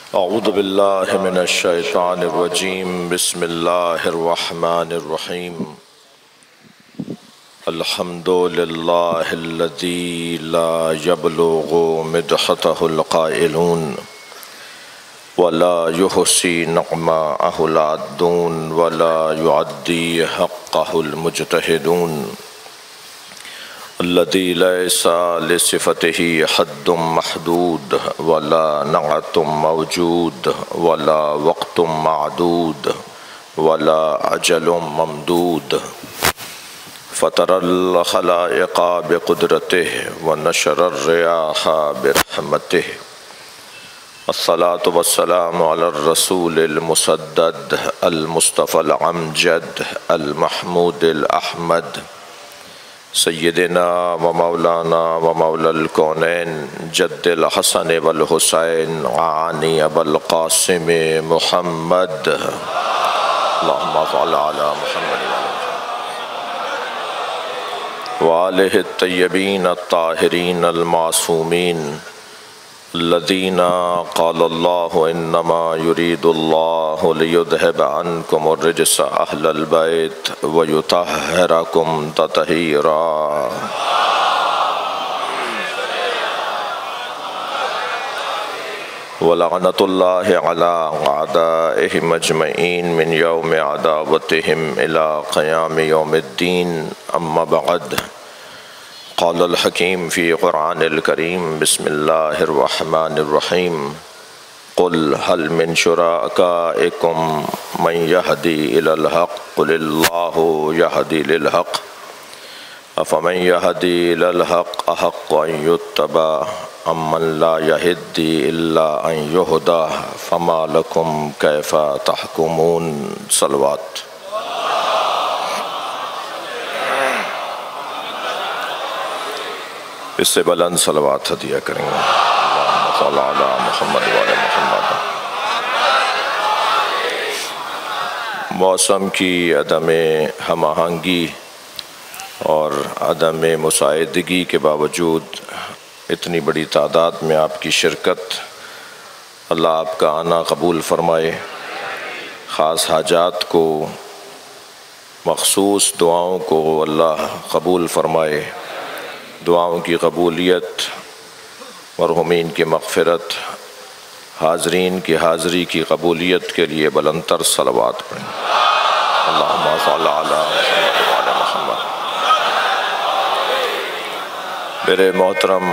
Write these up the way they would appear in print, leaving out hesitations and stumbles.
اعوذ باللہ من الشیطان الرجیم بسم اللہ الرحمن الرحیم الحمد للہ الذی لا یبلغ مدحتہ القائلون ولا یحصی نعماءہ العادون ولا یعدی حقہ المجتہدون الذی لیس لصفتہ حد محدود ولا نعت موجود ولا وقت معدود ولا اجل ممدود فطر الخلائق بقدرتہ ونشر الریاح برحمتہ الصلاة والسلام علی الرسول المسدد المصطفى الامجد المحمود الاحمد سیدنا و مولانا و مولا الکونین جد الحسن والحسین عانی ابو القاسم محمد اللہم صل علی محمد وآلہ الطیبین الطاہرین المعصومین الذین قال اللہ انما یرید اللہ لیذہب عنکم الرجس اہل البیت ویطہرکم تطہیرا ولعنۃ اللہ علی اعدائہم اجمعین من یوم عداوتہم الی قیام یوم الدین اما بعد قال الحکیم فی قرآن الکریم بسم اللہ الرحمن الرحیم قل هل من شرکائکم من یہدی الی الحق قل اللہ یہدی للحق افمن یہدی الی الحق احق ان یتبع امن لا یہدی الا ان یہدی فما لکم کیف تحکمون صلوات اس سے بلند صلوات ہدیہ کریں گے اللہم صل علی محمد وعلی محمد موسم کی عدم ہم آہنگی اور عدم مساعدگی کے باوجود اتنی بڑی تعداد میں آپ کی شرکت اللہ آپ کا آنا قبول فرمائے خاص حاجات کو مخصوص دعاؤں کو اللہ قبول فرمائے دعاؤں کی قبولیت مرحومین کی مغفرت حاضرین کی حاضری کی قبولیت کے لیے بلند تر صلوات پڑھیں اللہم صل علی محمد وعلی محمد میرے محترم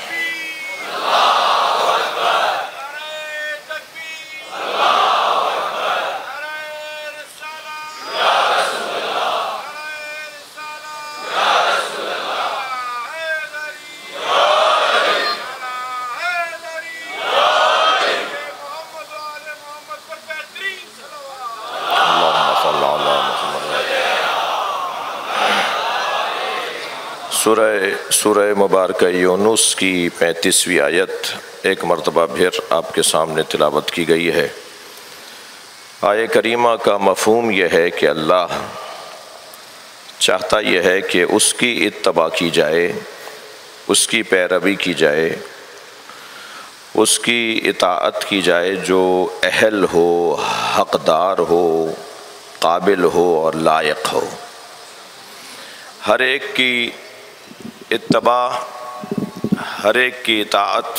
سورہ مبارکہ یونس کی 35ویں آیت ایک مرتبہ پھر آپ کے سامنے تلاوت کی گئی ہے۔ آیہ کریمہ کا مفہوم یہ ہے کہ اللہ چاہتا یہ ہے کہ اس کی اتباع کی جائے، اس کی پیروی کی جائے، اس کی اطاعت کی جائے جو اہل ہو، حقدار ہو، قابل ہو اور لائق ہو۔ ہر ایک کی اتباع، ہر ایک کی اطاعت،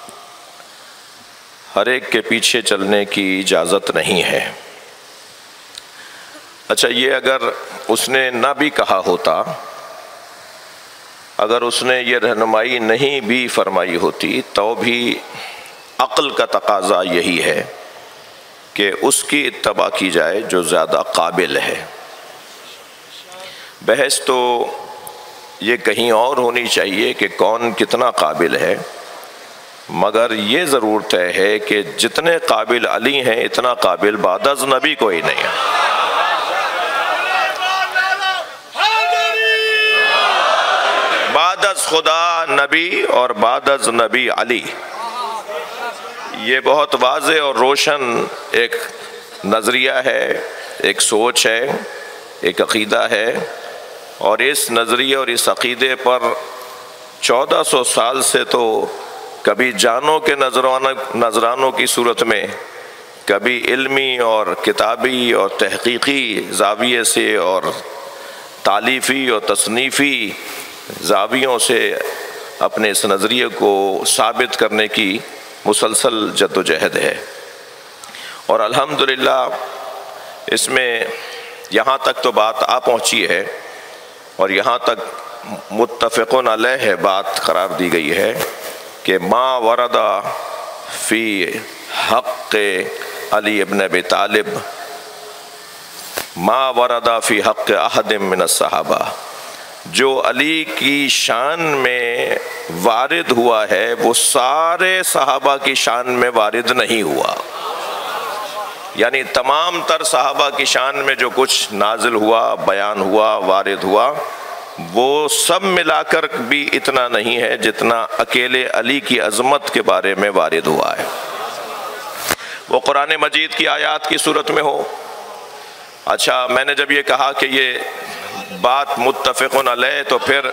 ہر ایک کے پیچھے چلنے کی اجازت نہیں ہے۔ اچھا، یہ اگر اس نے نہ بھی کہا ہوتا، اگر اس نے یہ رہنمائی نہیں بھی فرمائی ہوتی تو بھی عقل کا تقاضا یہی ہے کہ اس کی اتباع کی جائے جو زیادہ قابل ہے۔ بحث تو یہ کہیں اور ہونی چاہیے کہ کون کتنا قابل ہے، مگر یہ ضرور طے ہے کہ جتنے قابل علی ہیں اتنا قابل بعد از نبی کوئی نہیں ہے۔ بعد از خدا نبی اور بعد از نبی علی، یہ بہت واضح اور روشن ایک نظریہ ہے، ایک سوچ ہے، ایک عقیدہ ہے، اور اس نظریے اور اس عقیدے پر 1400 سال سے تو کبھی جانوں کے نذرانوں کی صورت میں، کبھی علمی اور کتابی اور تحقیقی زاویے سے اور تالیفی اور تصنیفی زاویوں سے اپنے اس نظریے کو ثابت کرنے کی مسلسل جد و جہد ہے۔ اور الحمدللہ اس میں یہاں تک تو بات آ پہنچی ہے اور یہاں تک متفقون علیہ بات قرار دی گئی ہے کہ ما ورد فی حق علی ابن ابی طالب ما ورد فی حق احد من الصحابہ، جو علی کی شان میں وارد ہوا ہے وہ سارے صحابہ کی شان میں وارد نہیں ہوا۔ یعنی تمام تر صحابہ کی شان میں جو کچھ نازل ہوا، بیان ہوا، وارد ہوا، وہ سب ملا کر بھی اتنا نہیں ہے جتنا اکیلے علی کی عظمت کے بارے میں وارد ہوا ہے۔ وہ قرآن مجید کی آیات کی صورت میں ہو۔ اچھا، میں نے جب یہ کہا کہ یہ بات متفقن علیہ، تو پھر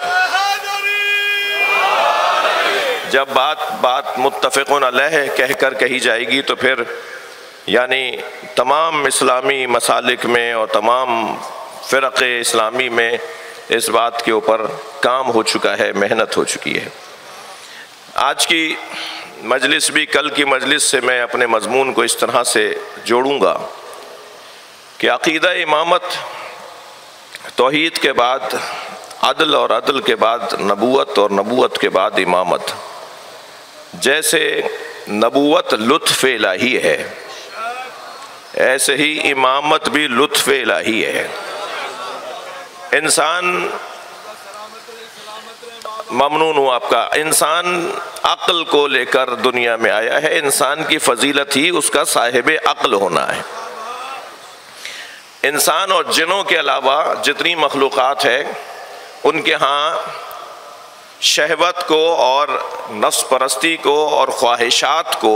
جب بات متفقن علیہ کہہ کر کہی جائے گی تو پھر یعنی تمام اسلامی مسالک میں اور تمام فرق اسلامی میں اس بات کے اوپر کام ہو چکا ہے، محنت ہو چکی ہے۔ آج کی مجلس بھی کل کی مجلس سے میں اپنے مضمون کو اس طرح سے جوڑوں گا کہ عقیدہ امامت، توحید کے بعد عدل اور عدل کے بعد نبوت اور نبوت کے بعد امامت، جیسے نبوت لطف الہی ہے ایسے ہی امامت بھی لطف الہی ہے۔ انسان، ممنون ہوں آپ کا، انسان عقل کو لے کر دنیا میں آیا ہے، انسان کی فضیلت ہی اس کا صاحب عقل ہونا ہے۔ انسان اور جنوں کے علاوہ جتنی مخلوقات ہے ان کے ہاں شہوت کو اور نفس پرستی کو اور خواہشات کو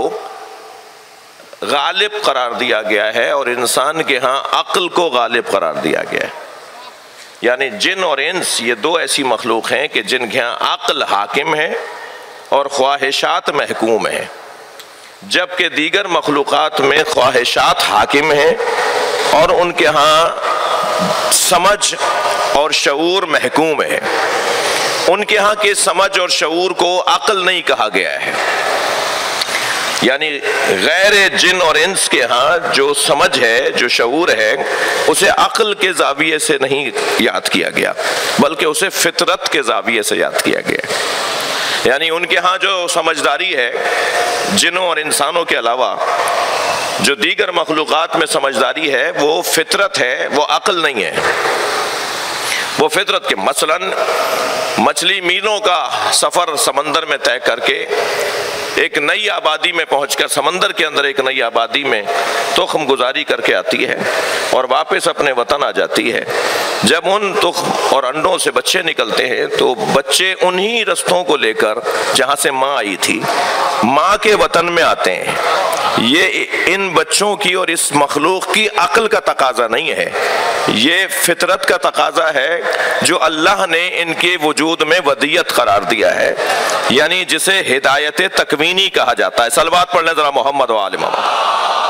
غالب قرار دیا گیا ہے، اور انسان کے ہاں عقل کو غالب قرار دیا گیا ہے۔ یعنی جن اور انس یہ دو ایسی مخلوق ہیں کہ جن کے ہاں عقل حاکم ہے اور خواہشات محکوم ہیں، جبکہ دیگر مخلوقات میں خواہشات حاکم ہیں اور ان کے ہاں سمجھ اور شعور محکوم ہے۔ ان کے ہاں کے سمجھ اور شعور کو عقل نہیں کہا گیا ہے۔ یعنی غیر جن اور انس کے ہاں جو سمجھ ہے، جو شعور ہے، اسے عقل کے زاویے سے نہیں یاد کیا گیا بلکہ اسے فطرت کے زاویے سے یاد کیا گیا۔ یعنی ان کے ہاں جو سمجھداری ہے جنوں اور انسانوں کے علاوہ، جو دیگر مخلوقات میں سمجھداری ہے، وہ فطرت ہے، وہ عقل نہیں ہے۔ وہ فطرت کے مثلاً مچھلی میلوں کا سفر سمندر میں طے کر کے ایک نئی آبادی میں پہنچ کر، سمندر کے اندر ایک نئی آبادی میں تخم گزاری کر کے آتی ہے اور واپس اپنے وطن آ جاتی ہے۔ جب ان تخم اور انڈوں سے بچے نکلتے ہیں تو بچے انہی رستوں کو لے کر جہاں سے ماں آئی تھی، ماں کے وطن میں آتے ہیں۔ یہ ان بچوں کی اور اس مخلوق کی عقل کا تقاضا نہیں ہے، یہ فطرت کا تقاضا ہے جو اللہ نے ان کے وجود میں ودیت قرار دیا ہے، یعنی جسے ہدایت تکوینی کہا جاتا ہے۔ صلوات پڑھ لیں ذرا محمد و آل محمد۔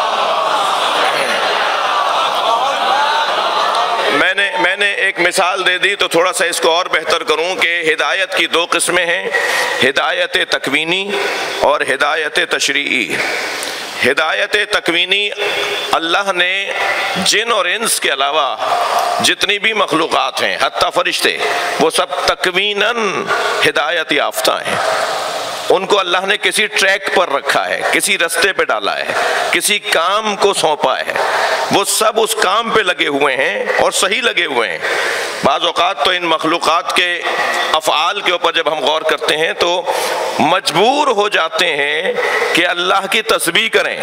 میں نے ایک مثال دے دی تو تھوڑا سا اس کو اور بہتر کروں کہ ہدایت کی دو قسمیں ہیں، ہدایت تکوینی اور ہدایت تشریعی۔ ہدایت تکوینی، اللہ نے جن اور انس کے علاوہ جتنی بھی مخلوقات ہیں، حتیٰ فرشتے، وہ سب تکویناً ہدایت یافتہ ہیں۔ ان کو اللہ نے کسی ٹریک پر رکھا ہے، کسی رستے پہ ڈالا ہے، کسی کام کو سونپا ہے، وہ سب اس کام پہ لگے ہوئے ہیں اور صحیح لگے ہوئے ہیں۔ بعض اوقات تو ان مخلوقات کے افعال کے اوپر جب ہم غور کرتے ہیں تو مجبور ہو جاتے ہیں کہ اللہ کی تسبیح کریں۔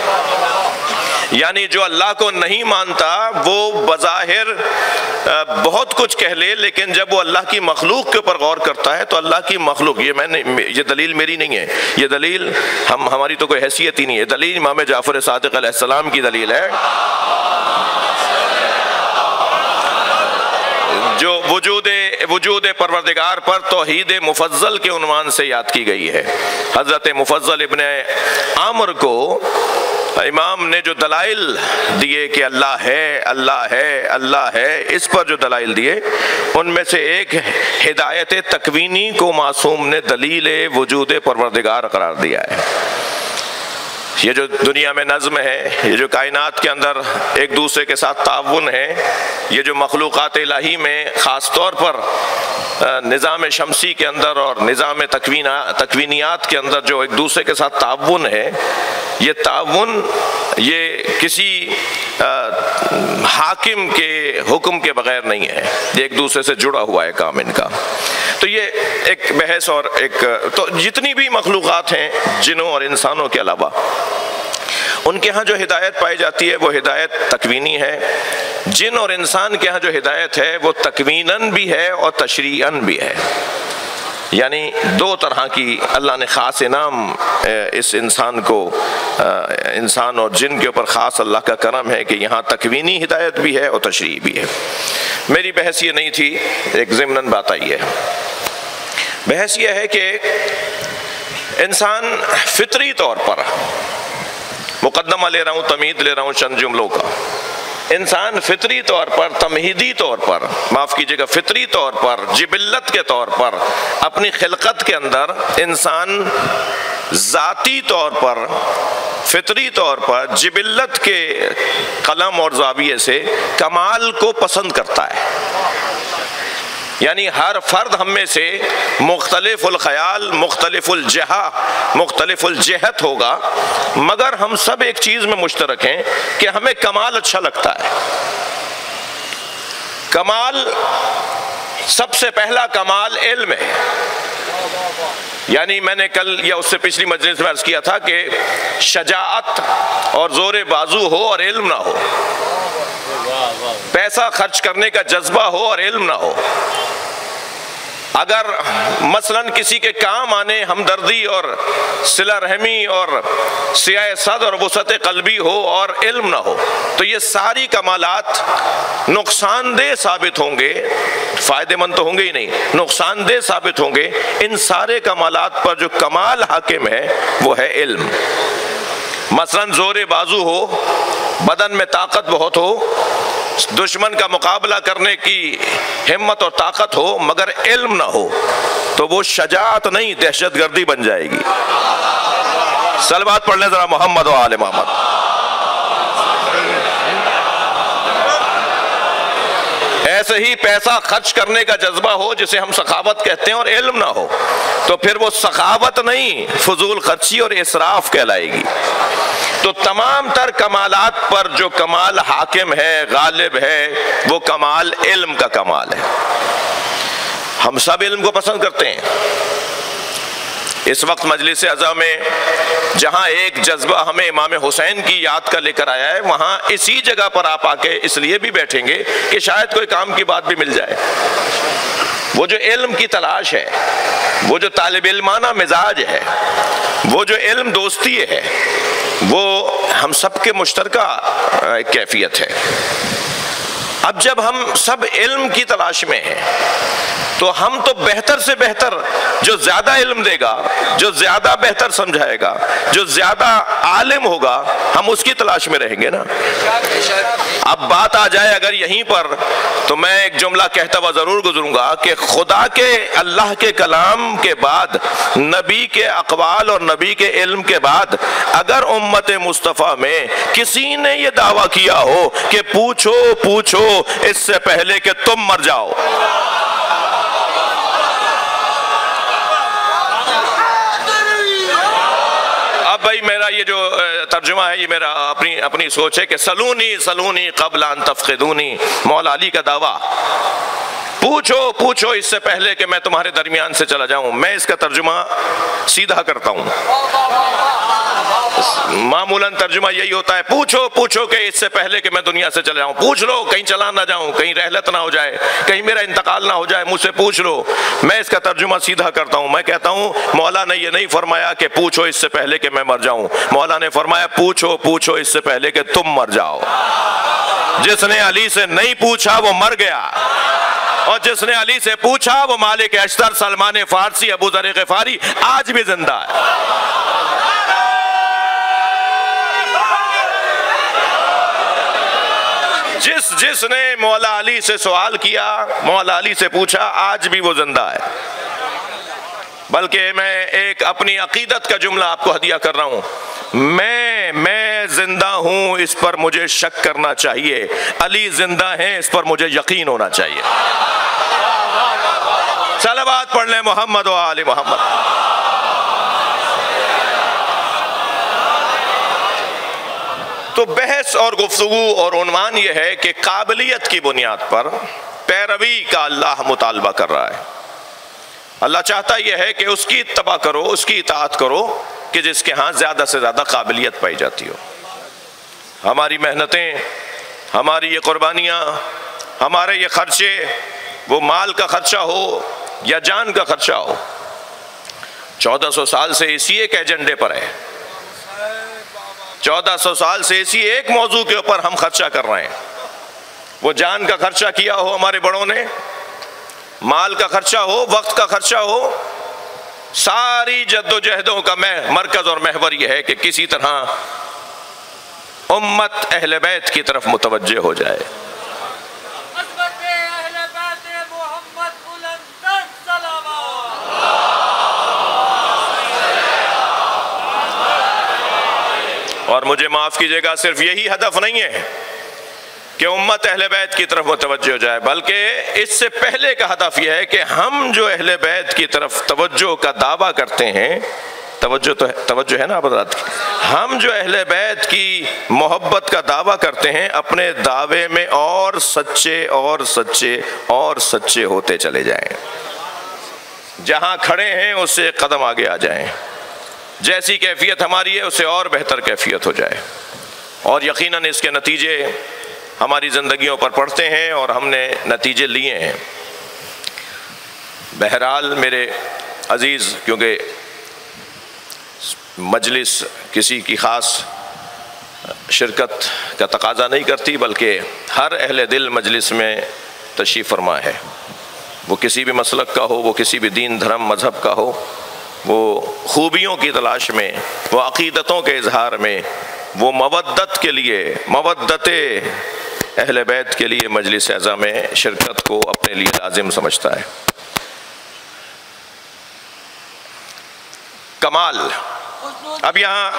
یعنی جو اللہ کو نہیں مانتا وہ بظاہر بہت کچھ کہہ لے، لیکن جب وہ اللہ کی مخلوق کے اوپر غور کرتا ہے تو اللہ کی مخلوق، یہ دلیل میری نہیں ہے، یہ دلیل ہماری تو کوئی حیثیت ہی نہیں ہے، دلیل امام جعفر صادق علیہ السلام کی دلیل ہے، جو وجود پروردگار پر توحید مفضل کے عنوان سے یاد کی گئی ہے۔ حضرت مفضل ابن عامر کو امام نے جو دلائل دیے کہ اللہ ہے اللہ ہے اللہ ہے، اس پر جو دلائل دیے ان میں سے ایک ہدایت تکوینی کو معصوم نے دلیل وجود پروردگار قرار دیا ہے۔ یہ جو دنیا میں نظم ہے، یہ جو کائنات کے اندر ایک دوسرے کے ساتھ تعاون ہے، یہ جو مخلوقات الہی میں خاص طور پر نظام شمسی کے اندر اور نظام تکوینیات کے اندر جو ایک دوسرے کے ساتھ تعاون ہے، یہ تعاون یہ کسی حاکم کے حکم کے بغیر نہیں ہے، یہ ایک دوسرے سے جڑا ہوا ہے کام ان کا۔ تو یہ ایک بحث اور ایک تو جتنی بھی مخلوقات ہیں جنوں اور انسانوں کے علاوہ، ان کے ہاں جو ہدایت پائی جاتی ہے وہ ہدایت تکوینی ہے۔ جن اور انسان کے ہاں جو ہدایت ہے وہ تکویناً بھی ہے اور تشریعاً بھی ہے، یعنی دو طرح کی اللہ نے خاص انعام اس انسان کو، انسان اور جن کے اوپر خاص اللہ کا کرم ہے کہ یہاں تکوینی ہدایت بھی ہے اور تشریعی بھی ہے۔ میری بحث یہ نہیں تھی، ایک ضمناً بات آئی ہے۔ بحث یہ ہے کہ انسان فطری طور پر، مقدمہ لے رہا ہوں، تمہید لے رہا ہوں چند جملوں کا، انسان فطری طور پر، تمہیدی طور پر، معاف کیجیے گا، فطری طور پر، جبلت کے طور پر، اپنی خلقت کے اندر انسان ذاتی طور پر، فطری طور پر، جبلت کے قلم اور زاویے سے کمال کو پسند کرتا ہے۔ یعنی ہر فرد ہم میں سے مختلف الخیال، مختلف الجہہ، مختلف الجہت ہوگا، مگر ہم سب ایک چیز میں مشترک ہیں کہ ہمیں کمال اچھا لگتا ہے۔ کمال، سب سے پہلا کمال علم ہے۔ یعنی میں نے کل یا اس سے پچھلی مجلس میں عرض کیا تھا کہ شجاعت اور زور بازو ہو اور علم نہ ہو، پیسہ خرچ کرنے کا جذبہ ہو اور علم نہ ہو، اگر مثلاً کسی کے کام آنے ہمدردی اور صلہ رحمی اور سیاہ صدر اور وسعت قلبی ہو اور علم نہ ہو، تو یہ ساری کمالات نقصان دہ ثابت ہوں گے، فائدہ مند تو ہوں گے ہی نہیں، نقصان دہ ثابت ہوں گے۔ ان سارے کمالات پر جو کمال حاکم ہے وہ ہے علم۔ مثلاً زور بازو ہو، بدن میں طاقت بہت ہو، دشمن کا مقابلہ کرنے کی ہمت اور طاقت ہو، مگر علم نہ ہو تو وہ شجاعت نہیں، دہشت گردی بن جائے گی۔ صلوات پڑھ لیں ذرا محمد و آل محمد۔ ایسے ہی پیسہ خرچ کرنے کا جذبہ ہو جسے ہم سخاوت کہتے ہیں اور علم نہ ہو تو پھر وہ سخاوت نہیں، فضول خرچی اور اسراف کہلائے گی۔ تو تمام تر کمالات پر جو کمال حاکم ہے، غالب ہے، وہ کمال علم کا کمال ہے۔ ہم سب علم کو پسند کرتے ہیں۔ اس وقت مجلس عزا میں جہاں ایک جذبہ ہمیں امام حسین کی یاد کا لے کر آیا ہے، وہاں اسی جگہ پر آپ آ کے اس لیے بھی بیٹھیں گے کہ شاید کوئی کام کی بات بھی مل جائے۔ وہ جو علم کی تلاش ہے، وہ جو طالب علمانہ مزاج ہے، وہ جو علم دوستی ہے، وہ ہم سب کے مشترکہ کیفیت ہے۔ اب جب ہم سب علم کی تلاش میں ہیں تو ہم تو بہتر سے بہتر، جو زیادہ علم دے گا، جو زیادہ بہتر سمجھائے گا، جو زیادہ عالم ہوگا، ہم اس کی تلاش میں رہیں گے نا۔ اب بات آ جائے اگر یہیں پر تو میں ایک جملہ کہتا ہوا ضرور گزروں گا کہ خدا کے، اللہ کے کلام کے بعد، نبی کے اقوال اور نبی کے علم کے بعد اگر امت مصطفیٰ میں کسی نے یہ دعویٰ کیا ہو کہ پوچھو پوچھو اس سے پہلے کہ تم مر جاؤ، اب بھائی میرا یہ جو ترجمہ ہے یہ میرا اپنی سوچ ہے کہ سلونی سلونی قبل ان تفقدونی، مولا علی کا دعویٰ، پوچھو پوچھو اس سے پہلے کہ میں تمہارے درمیان سے چلا جاؤں۔ میں اس کا ترجمہ سیدھا کرتا ہوں، معمولاً ترجمہ یہی ہوتا ہے، پوچھو پوچھو کہ اس سے پہلے کہ میں دنیا سے چلا جاؤں، پوچھ لو کہیں چلا نہ جاؤں، کہیں رحلت نہ ہو جائے، کہیں میرا انتقال نہ ہو جائے، مجھ سے پوچھ لو۔ میں اس کا ترجمہ سیدھا کرتا ہوں، میں کہتا ہوں مولا نے یہ نہیں فرمایا کہ پوچھو اس سے پہلے کہ میں مر جاؤں، مولا نے فرمایا پوچھو پوچھو اس سے پہلے کہ تم مر جاؤ۔ جس نے علی سے نہیں پوچھا وہ مر گیا، اور جس نے علی سے پوچھا وہ مالک اشتر، سلمان فارسی، ابو ذر غفاری آج بھی زندہ ہے۔ جس نے مولا علی سے سوال کیا، مولا علی سے پوچھا، آج بھی وہ زندہ ہے۔ بلکہ میں ایک اپنی عقیدت کا جملہ آپ کو ہدیہ کر رہا ہوں، میں زندہ ہوں اس پر مجھے شک کرنا چاہیے، علی زندہ ہیں اس پر مجھے یقین ہونا چاہیے۔ صلوات پڑھ لیں محمد و آل محمد۔ تو بحث اور گفتگو اور عنوان یہ ہے کہ قابلیت کی بنیاد پر پیروی کا اللہ مطالبہ کر رہا ہے۔ اللہ چاہتا یہ ہے کہ اس کی اتباع کرو، اس کی اطاعت کرو کہ جس کے ہاں زیادہ سے زیادہ قابلیت پائی جاتی ہو۔ ہماری محنتیں، ہماری یہ قربانیاں، ہمارے یہ خرچے، وہ مال کا خرچہ ہو یا جان کا خرچہ ہو، 1400 سال سے اسی ایک ایجنڈے پر ہے، 1400 سال سے اسی ایک موضوع کے اوپر ہم خرچہ کر رہے ہیں۔ وہ جان کا خرچہ کیا ہو ہمارے بڑوں نے، مال کا خرچہ ہو، وقت کا خرچہ ہو، ساری جد و جہدوں کا مرکز اور محور یہ ہے کہ کسی طرح امت اہل بیت کی طرف متوجہ ہو جائے۔ اور مجھے معاف کیجیے گا، صرف یہی ہدف نہیں ہے کہ امت اہل بیت کی طرف متوجہ ہو جائے، بلکہ اس سے پہلے کا ہدف یہ ہے کہ ہم جو اہل بیت کی طرف توجہ کا دعویٰ کرتے ہیں، توجہ ہے نا حضرات، ہم جو اہل بیت کی محبت کا دعویٰ کرتے ہیں، اپنے دعوے میں اور سچے اور سچے اور سچے ہوتے چلے جائیں، جہاں کھڑے ہیں اس سے ایک قدم آگے آ جائیں، جیسی کیفیت ہماری ہے اس سے اور بہتر کیفیت ہو جائے، اور یقیناً اس کے نتیجے ہماری زندگیوں پر پڑتے ہیں اور ہم نے نتیجے لیے ہیں۔ بہرحال میرے عزیز، کیونکہ مجلس کسی کی خاص شرکت کا تقاضا نہیں کرتی، بلکہ ہر اہل دل مجلس میں تشریف فرما ہے، وہ کسی بھی مسلک کا ہو، وہ کسی بھی دین دھرم مذہب کا ہو، وہ خوبیوں کی تلاش میں، وہ عقیدتوں کے اظہار میں، وہ مودت کے لیے، مودت اہل بیت کے لیے مجلس اعزا میں شرکت کو اپنے لیے لازم سمجھتا ہے۔ کمال اب یہاں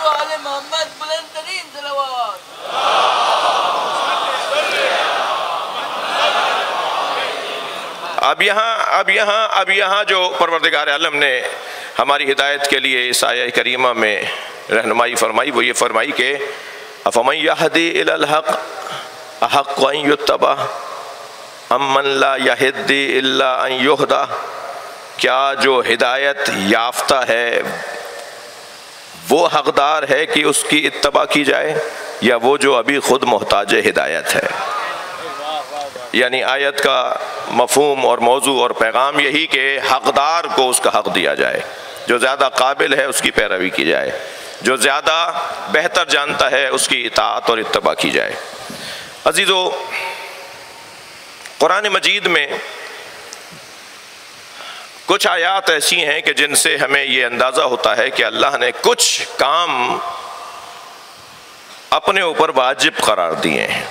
اب یہاں جو پروردگار عالم نے ہماری ہدایت کے لیے اس آیہ کریمہ میں رہنمائی فرمائی، وہ یہ فرمائی کہ افمن یہدی الی الحق احق ان یتبع امن لا یہدی الا ان یہدی، کیا جو ہدایت یافتہ ہے وہ حقدار ہے کہ اس کی اتباع کی جائے، یا وہ جو ابھی خود محتاج ہدایت ہے؟ یعنی آیت کا مفہوم اور موضوع اور پیغام یہی کہ حقدار کو اس کا حق دیا جائے، جو زیادہ قابل ہے اس کی پیروی کی جائے، جو زیادہ بہتر جانتا ہے اس کی اطاعت اور اتباع کی جائے۔ عزیزو، قرآن مجید میں کچھ آیات ایسی ہیں کہ جن سے ہمیں یہ اندازہ ہوتا ہے کہ اللہ نے کچھ کام اپنے اوپر واجب قرار دیے ہیں،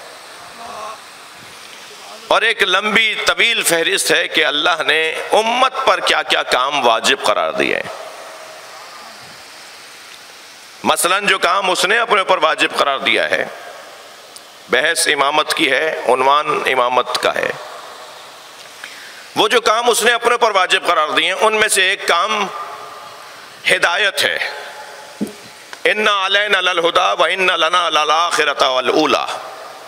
اور ایک لمبی طویل فہرست ہے کہ اللہ نے امت پر کیا کیا کام واجب قرار دیے ہیں۔ مثلا جو کام اس نے اپنے اوپر واجب قرار دیا ہے، بحث امامت کی ہے، عنوان امامت کا ہے، وہ جو کام اس نے اپنے اوپر واجب قرار دیے ہیں ان میں سے ایک کام ہدایت ہے۔ اِنَّ عَلَيْنَا لَلْهُدَىٰ وَإِنَّ لَنَا لَلْآخِرَةَ وَالْأُولَىٰ،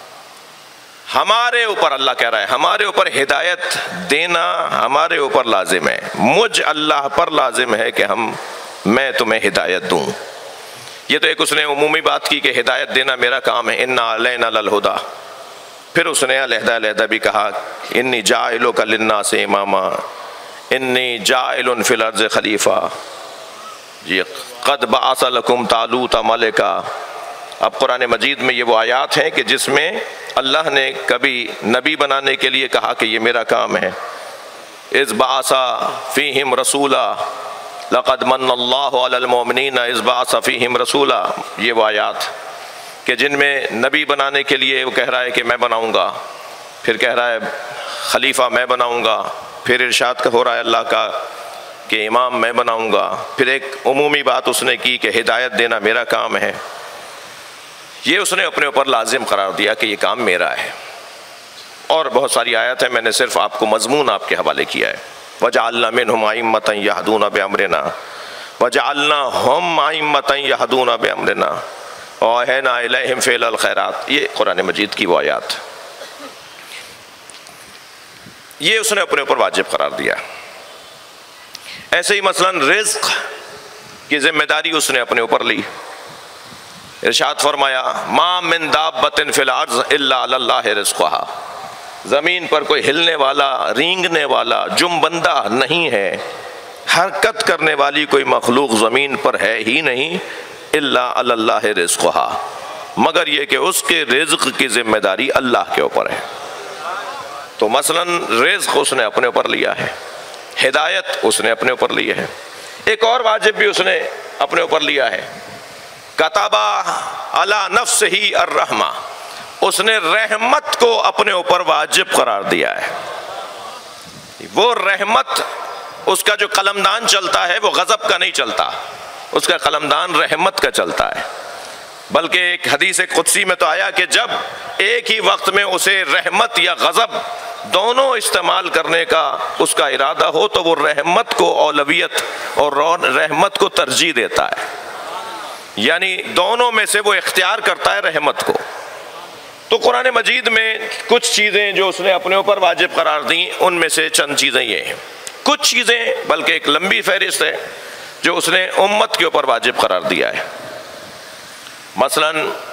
ہمارے اوپر اللہ کہہ رہا ہے، ہمارے اوپر ہدایت دینا ہمارے اوپر لازم ہے، مجھ اللہ پر لازم ہے کہ میں تمہیں ہدایت دوں۔ یہ تو ایک اس نے عمومی بات کی کہ ہدایت دینا میرا کام ہے، اِنَّ عَلَيْنَا لَلْهُدَىٰ، پھر اس نے علیحدہ علیحدہ بھی کہا انی جاعلک للناس اماما، انی جاعل فی الارض خلیفہ، قد بعث لکم طالوت ملکا، اب قرآن مجید میں یہ وہ آیات ہیں کہ جس میں اللہ نے کبھی نبی بنانے کے لیے کہا کہ یہ میرا کام ہے، اذ بعث فیہم رسولا لقد من اللہ علی المؤمنین اذ بعث فیہم رسولا، یہ وہ آیات کہ جن میں نبی بنانے کے لیے وہ کہہ رہا ہے کہ میں بناؤں گا، پھر کہہ رہا ہے خلیفہ میں بناؤں گا، پھر ارشاد ہو رہا ہے اللہ کا کہ امام میں بناؤں گا، پھر ایک عمومی بات اس نے کی کہ ہدایت دینا میرا کام ہے۔ یہ اس نے اپنے اوپر لازم قرار دیا کہ یہ کام میرا ہے۔ اور بہت ساری آیت ہیں، میں نے صرف آپ کو مضمون آپ کے حوالے کیا ہے۔ وَجَعَلْنَا مِنْهُمْ أَئِمَّةً يَهْدُونَ بِأَمْرِنَا وَجَعَلْنَاهُمْ أَئِمَّةً يَهْدُونَ بِأَمْرِنَا وَأَوْحَيْنَا إِلَيْهِمْ فِعْلَ الْخَيْرَاتِ، یہ قرآن مجید کی وہ آیات، یہ اس نے اپنے اوپر واجب قرار دیا۔ ایسے ہی مثلاً رزق کی ذمہ داری اس نے اپنے اوپر لی۔ ارشاد فرمایا ما من دابۃ فی الارض الا علی اللہ رزقها، زمین پر کوئی ہلنے والا، رینگنے والا، جنبندہ نہیں ہے، حرکت کرنے والی کوئی مخلوق زمین پر ہے ہی نہیں، الا علی اللہ رزقها، مگر یہ کہ اس کے رزق کی ذمہ داری اللہ کے اوپر ہے۔ تو مثلاً رزق اس نے اپنے اوپر لیا ہے، ہدایت اس نے اپنے اوپر لی ہے۔ ایک اور واجب بھی اس نے اپنے اوپر لیا ہے، کتبہ علی نفسہ الرحمہ، اس نے رحمت کو اپنے اوپر واجب قرار دیا ہے۔ وہ رحمت، اس کا جو قلمدان چلتا ہے وہ غضب کا نہیں چلتا، اس کا قلمدان رحمت کا چلتا ہے۔ بلکہ ایک حدیث قدسی میں تو آیا کہ جب ایک ہی وقت میں اسے رحمت یا غضب دونوں استعمال کرنے کا اس کا ارادہ ہو تو وہ رحمت کو اولویت اور رحمت کو ترجیح دیتا ہے، یعنی دونوں میں سے وہ اختیار کرتا ہے رحمت کو۔ تو قرآن مجید میں کچھ چیزیں جو اس نے اپنے اوپر واجب قرار دیں، ان میں سے چند چیزیں یہ ہیں، کچھ چیزیں بلکہ ایک لمبی فہرست ہے جو اس نے امت کے اوپر واجب قرار دیا ہے۔ مثلاً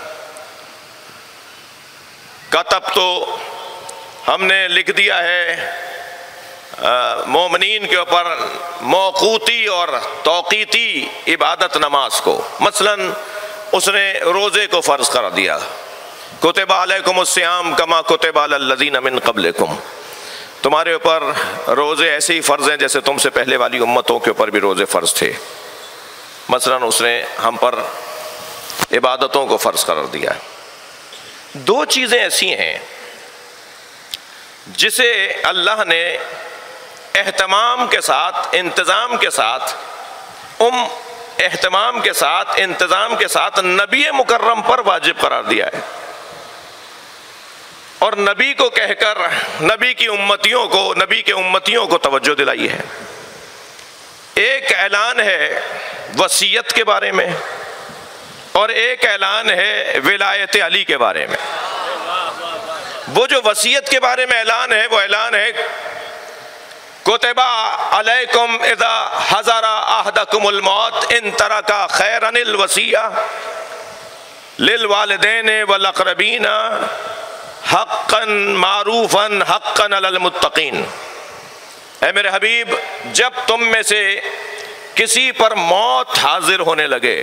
کتب تو ہم نے لکھ دیا ہے مومنین کے اوپر موقوتی اور توقیتی عبادت نماز کو۔ مثلاً اس نے روزے کو فرض قرار دیا، کتب علیکم الصیام کما کتب علی الذین من قبلکم، تمہارے اوپر روزے ایسے ہی فرض ہیں جیسے تم سے پہلے والی امتوں کے اوپر بھی روزے فرض تھے۔ مثلاً اس نے ہم پر عبادتوں کو فرض قرار دیا۔ دو چیزیں ایسی ہیں جسے اللہ نے اہتمام کے ساتھ، انتظام کے ساتھ، اہتمام کے ساتھ، انتظام کے ساتھ نبی مکرم پر واجب قرار دیا ہے، اور نبی کو کہہ کر نبی کی امتیوں کو، نبی کے امتیوں کو توجہ دلائی ہے۔ ایک اعلان ہے وصیت کے بارے میں، اور ایک اعلان ہے ولایت علی کے بارے میں۔ وہ جو وصیت کے بارے میں اعلان ہے، وہ اعلان ہے کتب علیکم اذا حضر احدکم الموت ان ترک خیرا الوصیہ للوالدین والاقربین حقا معروفا حقا علی المتقین۔ اے میرے حبیب، جب تم میں سے کسی پر موت حاضر ہونے لگے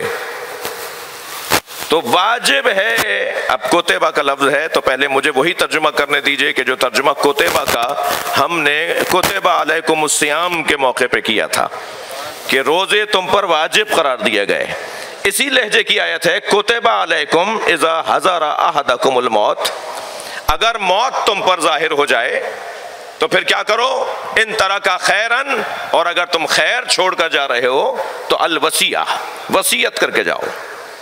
تو واجب ہے، اب کتبہ کا لفظ ہے تو پہلے مجھے وہی ترجمہ کرنے دیجئے کہ جو ترجمہ کتبہ کا ہم نے کتبہ علیکم الصیام کے موقع پہ کیا تھا کہ روزے تم پر واجب قرار دیے گئے۔ اسی لہجے کی آیت ہے کتبہ علیکم اذا حضر احدکم الموت، اگر موت تم پر ظاہر ہو جائے تو پھر کیا کرو، ان ترک خیرن، اور اگر تم خیر چھوڑ کر جا رہے ہو تو الوصیہ، وصیت کر کے جاؤ۔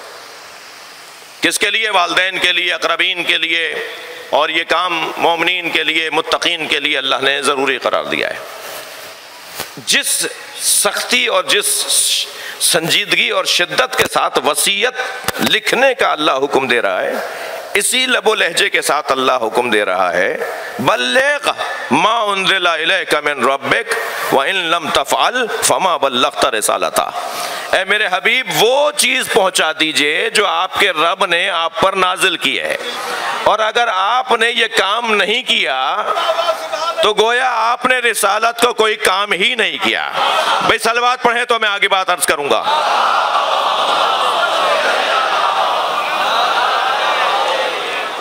کس کے لیے؟ والدین کے لیے، اقربین کے لیے، اور یہ کام مومنین کے لیے، متقین کے لیے اللہ نے ضروری قرار دیا ہے۔ جس سختی اور جس سنجیدگی اور شدت کے ساتھ وصیت لکھنے کا اللہ حکم دے رہا ہے، اسی لب و لہجے کے ساتھ اللہ حکم دے رہا ہے بلغ ما انزل الیک من ربک وان لم تفعل فما بلغت رسالتہ۔ اے میرے حبیب، وہ چیز پہنچا دیجئے جو آپ کے رب نے آپ پر نازل کی ہے، اور اگر آپ نے یہ کام نہیں کیا تو گویا آپ نے رسالت کو کوئی کام ہی نہیں کیا۔ بھئی صلوات پڑھیں تو میں آگے بات عرض کروں گا۔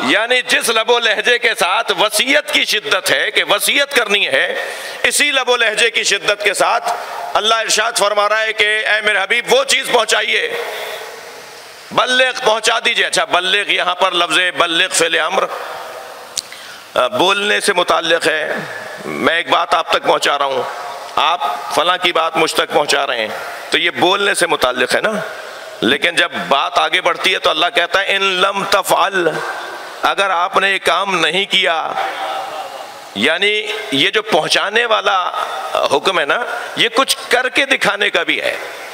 یعنی جس لب و لہجے کے ساتھ وصیت کی شدت ہے کہ وصیت کرنی ہے، اسی لب و لہجے کی شدت کے ساتھ اللہ ارشاد فرما رہا ہے کہ اے میرے حبیب وہ چیز پہنچائیے، بلغ پہنچا دیجئے۔ اچھا بلغ یہاں پر لفظ بلغ فعل امر بولنے سے متعلق ہے، میں ایک بات آپ تک پہنچا رہا ہوں، آپ فلاں کی بات مجھ تک پہنچا رہے ہیں، تو یہ بولنے سے متعلق ہے نا۔ لیکن جب بات آگے بڑھتی ہے تو اللہ کہتا ہے ان لم تفعل، اگر آپ نے یہ کام نہیں کیا، یعنی یہ جو پہنچانے والا حکم ہے نا، یہ کچھ کر کے دکھانے کا بھی ہے۔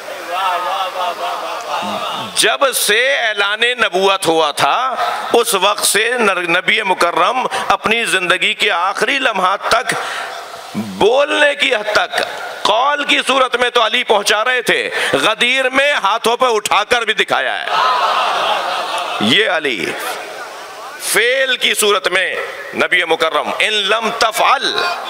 جب سے اعلان نبوت ہوا تھا اس وقت سے نبی مکرم اپنی زندگی کے آخری لمحات تک بولنے کی حد تک قول کی صورت میں تو علی پہنچا رہے تھے، غدیر میں ہاتھوں پہ اٹھا کر بھی دکھایا ہے یہ علی، فعل کی صورت میں نبی مکرم ان لم تفعل۔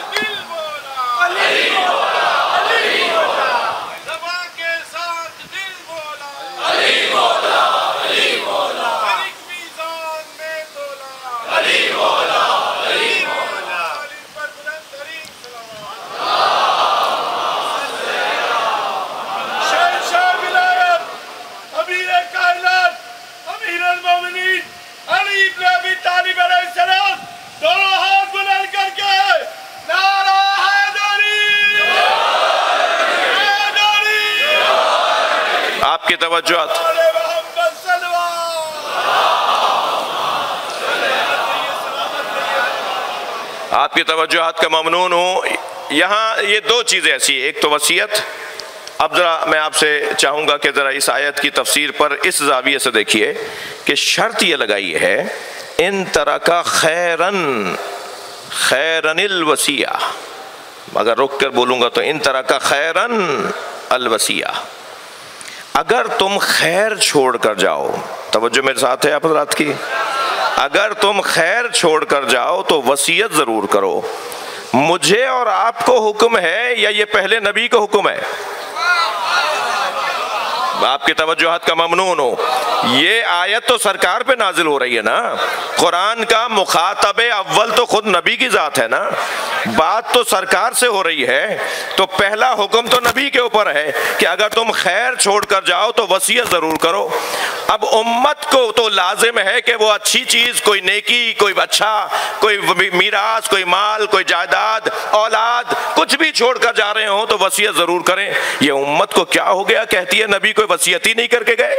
آپ کی توجہات آپ کی توجہات کا ممنون ہوں۔ یہاں یہ دو چیزیں ایسی، ایک تو وصیت۔ اب ذرا میں آپ سے چاہوں گا کہ ذرا اس آیت کی تفسیر پر اس زاویے سے دیکھیے کہ شرط یہ لگائی ہے ان ترک خیرن خیرن الوصیہ، اگر رک کر بولوں گا تو ان ترک خیرن الوصیہ، اگر تم خیر چھوڑ کر جاؤ، توجہ میرے ساتھ ہے آپ حضرات کی، اگر تم خیر چھوڑ کر جاؤ تو وصیت ضرور کرو۔ مجھے اور آپ کو حکم ہے یا یہ پہلے نبی کو حکم ہے؟ آپ کی توجہات کا ممنون ہو۔ یہ آیت تو سرکار پہ نازل ہو رہی ہے نا، قرآن کا مخاطب اول تو خود نبی کی ذات ہے نا، بات تو سرکار سے ہو رہی ہے، تو پہلا حکم تو نبی کے اوپر ہے کہ اگر تم خیر چھوڑ کر جاؤ تو وصیت ضرور کرو۔ اب امت کو تو لازم ہے کہ وہ اچھی چیز، کوئی نیکی، کوئی اچھا، کوئی میراث، کوئی مال، کوئی جائیداد، اولاد، کچھ بھی چھوڑ کر جا رہے ہوں تو وصیت ضرور کریں۔ یہ امت کو کیا ہو گیا کہتی ہے نبی کوئی وصیت ہی نہیں کر کے گئے؟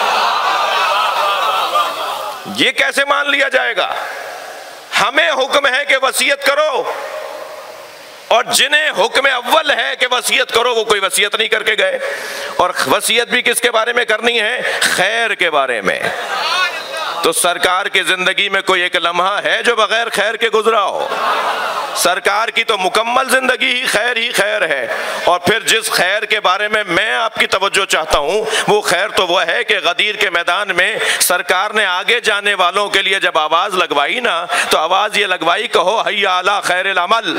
یہ کیسے مان لیا جائے گا؟ ہمیں حکم ہے کہ وصیت کرو، اور جنہیں حکم اول ہے کہ وصیت کرو وہ کوئی وصیت نہیں کر کے گئے۔ اور وصیت بھی کس کے بارے میں کرنی ہے؟ خیر کے بارے میں۔ تو سرکار کی زندگی میں کوئی ایک لمحہ ہے جو بغیر خیر کے گزرا ہو؟ سرکار کی تو مکمل زندگی ہی خیر ہے۔ اور پھر جس خیر کے بارے میں میں آپ کی توجہ چاہتا ہوں وہ خیر تو وہ ہے کہ غدیر کے میدان میں سرکار نے آگے جانے والوں کے لیے جب آواز لگوائی نا تو آواز یہ لگوائی، کہو حیا علی خیر العمل،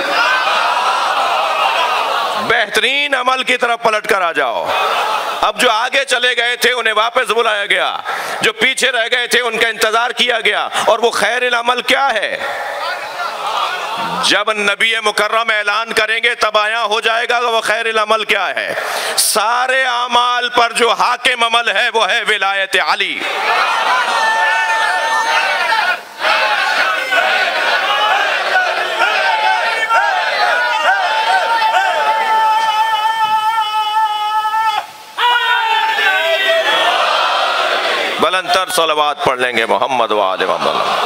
بہترین عمل کی طرف پلٹ کر آ جاؤ۔ اب جو آگے چلے گئے تھے انہیں واپس بلایا گیا، جو پیچھے رہ گئے تھے ان کا انتظار کیا گیا، اور وہ خیر العمل کیا ہے؟ جب نبی مکرم اعلان کریں گے تب آیا ہو جائے گا وہ خیر العمل کیا ہے۔ سارے اعمال پر جو حاکم عمل ہے وہ ہے ولایت علی۔ بلند تر صلوات پڑھ لیں گے محمد و آل محمد۔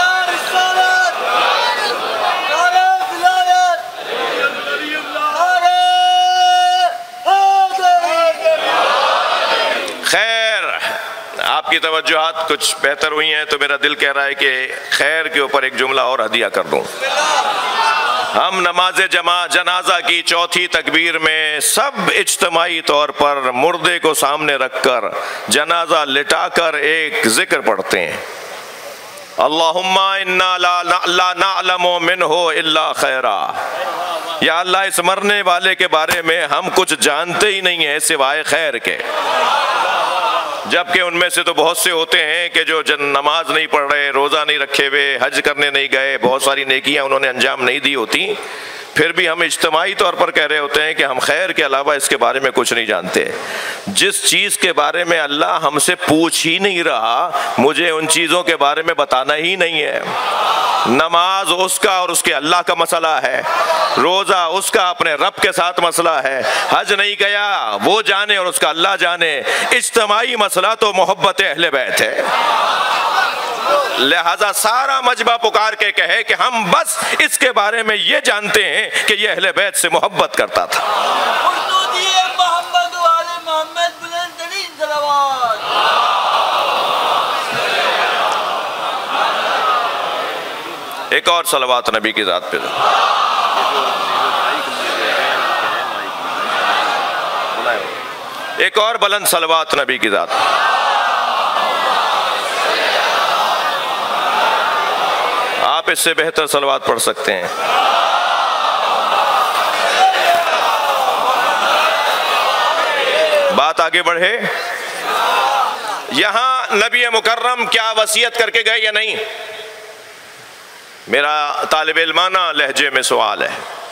خیر، آپ کی توجہات کچھ بہتر ہوئی ہیں تو میرا دل کہہ رہا ہے کہ خیر کے اوپر ایک جملہ اور ہدیہ کر دوں۔ ہم نماز جنازہ کی چوتھی تکبیر میں سب اجتماعی طور پر مردے کو سامنے رکھ کر جنازہ لٹا کر ایک ذکر پڑھتے ہیں، اللہم انا لا نعلم منہ الا خیرا۔ یا اللہ اس مرنے والے کے بارے میں ہم کچھ جانتے ہی نہیں ہیں سوائے خیر کے۔ جبکہ ان میں سے تو بہت سے ہوتے ہیں کہ جو نماز نہیں پڑھ رہے، روزہ نہیں رکھے ہوئے، حج کرنے نہیں گئے، بہت ساری نیکیاں انہوں نے انجام نہیں دی ہوتی، پھر بھی ہم اجتماعی طور پر کہہ رہے ہوتے ہیں کہ ہم خیر کے علاوہ اس کے بارے میں کچھ نہیں جانتے۔ جس چیز کے بارے میں اللہ ہم سے پوچھ ہی نہیں رہا، مجھے ان چیزوں کے بارے میں بتانا ہی نہیں ہے۔ نماز اس کا اور اس کے اللہ کا مسئلہ ہے، روزہ اس کا اپنے رب کے ساتھ مسئلہ ہے، حج نہیں گیا وہ جانے اور اس کا اللہ جانے، اجتماعی مسئلہ تو محبت اہل بیت ہے۔ لہذا سارا مجمع پکار کے کہے کہ ہم بس اس کے بارے میں یہ جانتے ہیں کہ یہ اہل بیت سے محبت کرتا تھا۔ ایک اور صلوات نبی کی ذات پہ، ایک اور بلند صلوات نبی کی ذات۔ آپ اس سے بہتر صلوات پڑھ سکتے ہیں۔ بات آگے بڑھے، یہاں نبی مکرم کیا وصیت کر کے گئے یا نہیں؟ میرا طالب علمانہ لہجے میں سوال ہے۔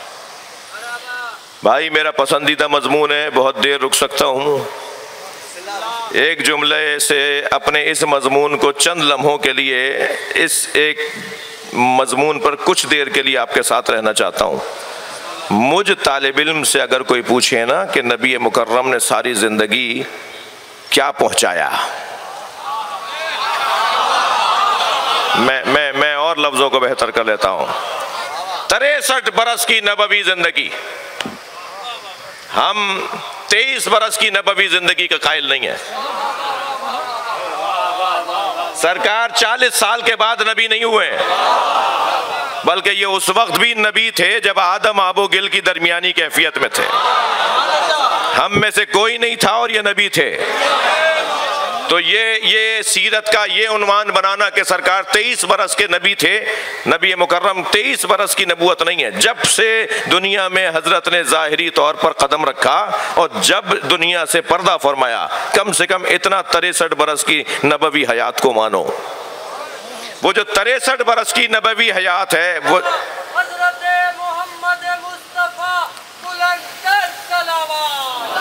بھائی میرا پسندیدہ مضمون ہے، بہت دیر رک سکتا ہوں۔ ایک جملے سے اپنے اس مضمون کو چند لمحوں کے لیے، اس ایک مضمون پر کچھ دیر کے لیے آپ کے ساتھ رہنا چاہتا ہوں۔ مجھ طالب علم سے اگر کوئی پوچھے نا کہ نبی مکرم نے ساری زندگی کیا پہنچایا، میں اور لفظوں کو بہتر کر لیتا ہوں۔ 63 برس کی نبوی زندگی، ہم 23 برس کی نبوی زندگی کا قائل نہیں ہے۔ سرکار 40 سال کے بعد نبی نہیں ہوئے، بلکہ یہ اس وقت بھی نبی تھے جب آدم آب و گل کی درمیانی کیفیت میں تھے۔ ہم میں سے کوئی نہیں تھا اور یہ نبی تھے۔ تو یہ سیرت کا یہ عنوان بنانا کہ سرکار 23 برس کے نبی تھے، نبی مکرم 23 برس کی نبوت نہیں ہے۔ جب سے دنیا میں حضرت نے ظاہری طور پر قدم رکھا اور جب دنیا سے پردہ فرمایا، کم سے کم اتنا 63 برس کی نبوی حیات کو مانو۔ وہ جو 63 برس کی نبوی حیات ہے، وہ حضرت محمد مصطفیٰ بلندر صلوات،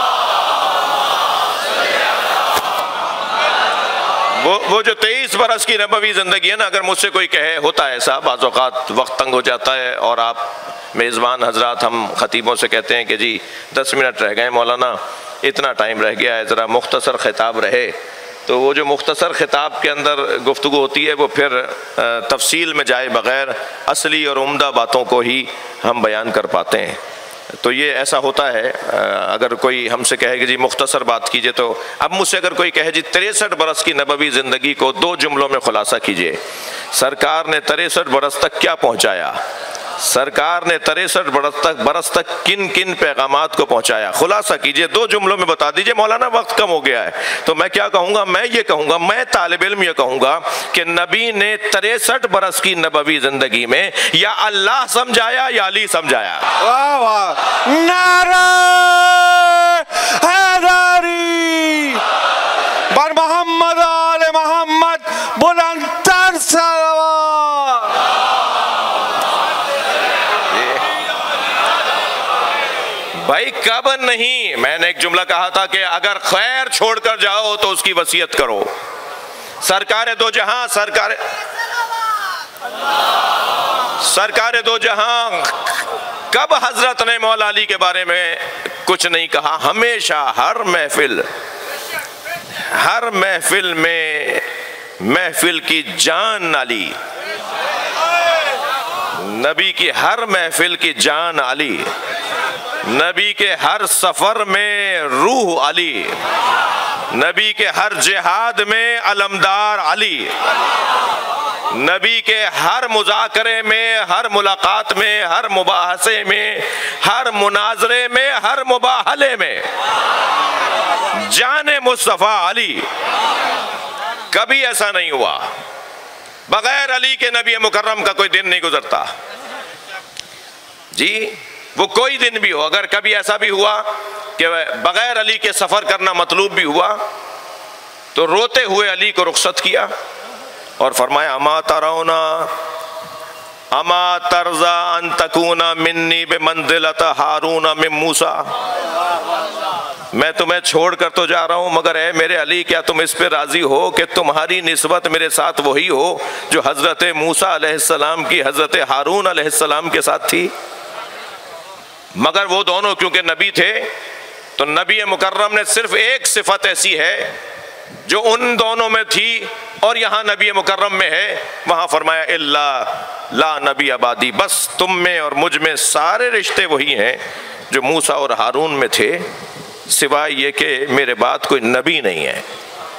وہ جو 23 برس کی نبوی زندگی ہے نا، اگر مجھ سے کوئی کہے، ہوتا ہے ایسا بعض اوقات وقت تنگ ہو جاتا ہے اور آپ میزبان حضرات ہم خطیبوں سے کہتے ہیں کہ جی 10 منٹ رہ گئے مولانا، اتنا ٹائم رہ گیا ہے، ذرا مختصر خطاب رہے۔ تو وہ جو مختصر خطاب کے اندر گفتگو ہوتی ہے وہ پھر تفصیل میں جائے بغیر اصلی اور عمدہ باتوں کو ہی ہم بیان کر پاتے ہیں۔ تو یہ ایسا ہوتا ہے، اگر کوئی ہم سے کہے کہ جی مختصر بات کیجئے، تو اب مجھ سے اگر کوئی کہے جی 63 برس کی نبوی زندگی کو 2 جملوں میں خلاصہ کیجئے، سرکار نے 63 برس تک کیا پہنچایا، سرکار نے 63 برس تک کن کن پیغامات کو پہنچایا، خلاصہ کیجئے، 2 جملوں میں بتا دیجئے۔ مولانا وقت کم ہو گیا ہے تو میں کیا کہوں گا، میں یہ کہوں گا، میں طالب علم یہ کہوں گا کہ نبی نے 63 برس کی نبوی زندگی میں یا اللہ سمجھایا یا علی سمجھایا۔ واہ واہ، نعرہ حیدری، بر محمد آل محمد بلندتر صلوات۔ بھائی کب نہیں، میں نے ایک جملہ کہا تھا کہ اگر خیر چھوڑ کر جاؤ تو اس کی وصیت کرو۔ سرکار دو جہاں، سرکار دو جہاں کب حضرت نے مولا علی کے بارے میں کچھ نہیں کہا؟ ہمیشہ ہر محفل میں محفل کی جان علی، نبی کی ہر محفل کی جان علی، نبی کے ہر سفر میں روح علی، نبی کے ہر جہاد میں علمدار علی، نبی کے ہر مذاکرے میں، ہر ملاقات میں، ہر مباحثے میں، ہر مناظرے میں، ہر مباحلے میں جان مصطفیٰ علی۔ کبھی ایسا نہیں ہوا، بغیر علی کے نبی مکرم کا کوئی دن نہیں گزرتا جی، وہ کوئی دن بھی ہو۔ اگر کبھی ایسا بھی ہوا کہ بغیر علی کے سفر کرنا مطلوب بھی ہوا تو روتے ہوئے علی کو رخصت کیا اور فرمایا اما ترونا اما ترضا ان تکون منی بمنزلۃ ہارون من موسیٰ، میں تمہیں چھوڑ کر تو جا رہا ہوں مگر اے میرے علی کیا تم اس پہ راضی ہو کہ تمہاری نسبت میرے ساتھ وہی ہو جو حضرت موسیٰ علیہ السلام کی حضرت ہارون علیہ السلام کے ساتھ تھی؟ مگر وہ دونوں کیونکہ نبی تھے تو نبی مکرم نے صرف ایک صفت ایسی ہے جو ان دونوں میں تھی اور یہاں نبی مکرم میں ہے، وہاں فرمایا الا لا نبی آبادی، بس تم میں اور مجھ میں سارے رشتے وہی ہیں جو موسیٰ اور ہارون میں تھے، سوائے یہ کہ میرے بعد کوئی نبی نہیں ہے۔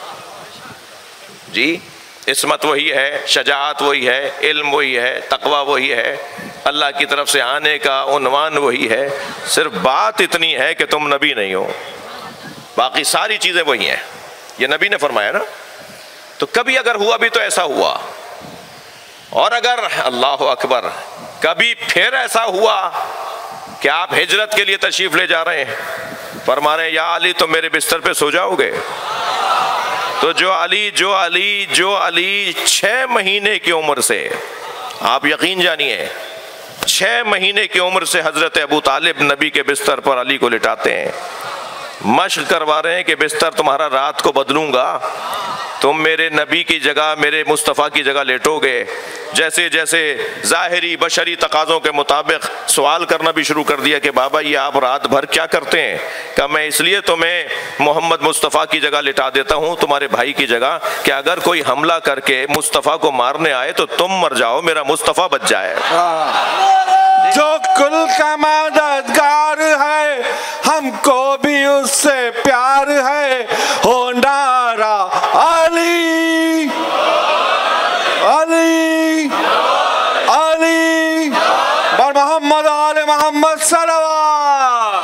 جی عصمت وہی ہے، شجاعت وہی ہے، علم وہی ہے، تقوی وہی ہے، اللہ کی طرف سے آنے کا عنوان وہی ہے، صرف بات اتنی ہے کہ تم نبی نہیں ہو، باقی ساری چیزیں وہی ہیں۔ یہ نبی نے فرمایا نا۔ تو کبھی اگر ہوا بھی تو ایسا ہوا، اور اگر اللہ اکبر کبھی پھر ایسا ہوا کہ آپ ہجرت کے لیے تشریف لے جا رہے ہیں، فرما رہے ہیں یا علی تم میرے بستر پہ سو جاؤ گے، تو جو علی 6 مہینے کی عمر سے، آپ یقین جانیے 6 مہینے کی عمر سے حضرت ابو طالب نبی کے بستر پر علی کو لٹاتے ہیں، مشق کروا رہے ہیں کہ بستر تمہارا رات کو بدلوں گا، تم میرے نبی کی جگہ میرے مصطفیٰ کی جگہ لیٹو گے۔ جیسے جیسے ظاہری بشری تقاضوں کے مطابق سوال کرنا بھی شروع کر دیا کہ بابا یہ آپ رات بھر کیا کرتے ہیں؟ کہ میں اس لیے تمہیں محمد مصطفیٰ کی جگہ لٹا دیتا ہوں، تمہارے بھائی کی جگہ، کہ اگر کوئی حملہ کر کے مصطفیٰ کو مارنے آئے تو تم مر جاؤ، میرا مصطفیٰ بچ جائے۔ جو کل کا مددگار ہے ہم کو بھی اس سے پیار ہے، ہو نعرہ علی علی علی بر محمد آل محمد صلوات۔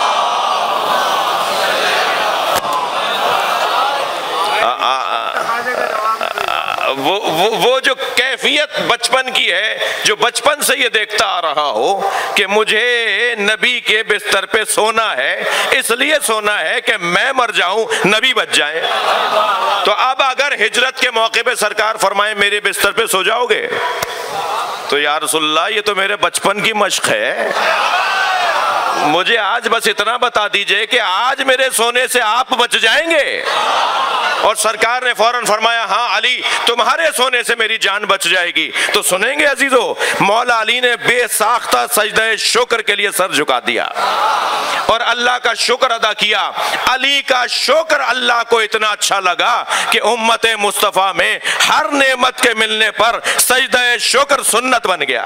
وہ جو کیفیت بچپن کی ہے، جو بچپن سے یہ دیکھتا آ رہا ہو کہ مجھے نبی کے بستر پہ سونا ہے، اس لیے سونا ہے کہ میں مر جاؤں نبی بچ جائیں، تو اب اگر ہجرت کے موقع پہ سرکار فرمائے میرے بستر پہ سو جاؤ گے تو یا رسول اللہ یہ تو میرے بچپن کی مشق ہے، مجھے آج بس اتنا بتا دیجئے کہ آج میرے سونے سے آپ بچ جائیں گے؟ اور سرکار نے فوراً فرمایا ہاں علی تمہارے سونے سے میری جان بچ جائے گی۔ تو سنیں گے عزیزو، مولا علی نے بے ساختہ سجدہ شکر کے لیے سر جھکا دیا اور اللہ کا شکر ادا کیا۔ علی کا شکر اللہ کو اتنا اچھا لگا کہ امت مصطفیٰ میں ہر نعمت کے ملنے پر سجدہ شکر سنت بن گیا۔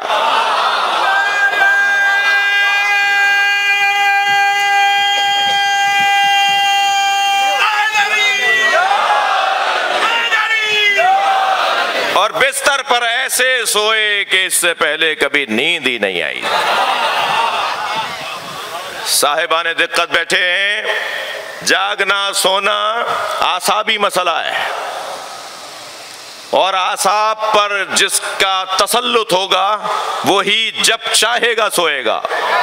اور بستر پر ایسے سوئے کہ اس سے پہلے کبھی نیند ہی نہیں آئی۔ صاحبان دقت بیٹھے ہیں، جاگنا سونا اعصابی مسئلہ ہے، اور اعصاب پر جس کا تسلط ہوگا وہی جب چاہے گا سوئے گا،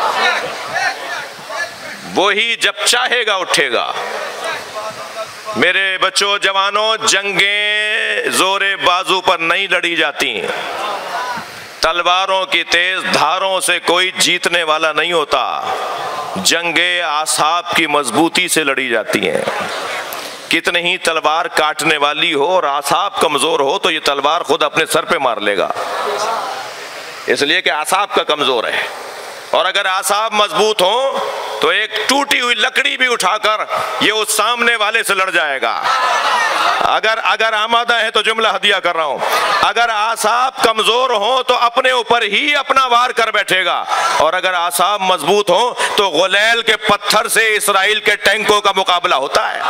وہی جب چاہے گا اٹھے گا۔ میرے بچوں جوانوں، جنگیں زور بازو پر نہیں لڑی جاتی، تلواروں کی تیز دھاروں سے کوئی جیتنے والا نہیں ہوتا، جنگیں اعصاب کی مضبوطی سے لڑی جاتی ہیں۔ کتنے ہی تلوار کاٹنے والی ہو اور اعصاب کمزور ہو تو یہ تلوار خود اپنے سر پہ مار لے گا، اس لیے کہ اعصاب کا کمزور ہے۔ اور اگر اعصاب مضبوط ہوں تو ایک ٹوٹی ہوئی لکڑی بھی اٹھا کر یہ اس سامنے والے سے لڑ جائے گا۔ اگر آمادہ ہے تو جملہ ہدیہ کر رہا ہوں، اگر اعصاب کمزور ہوں تو اپنے اوپر ہی اپنا وار کر بیٹھے گا، اور اگر اعصاب مضبوط ہوں تو غلیل کے پتھر سے اسرائیل کے ٹینکوں کا مقابلہ ہوتا ہے۔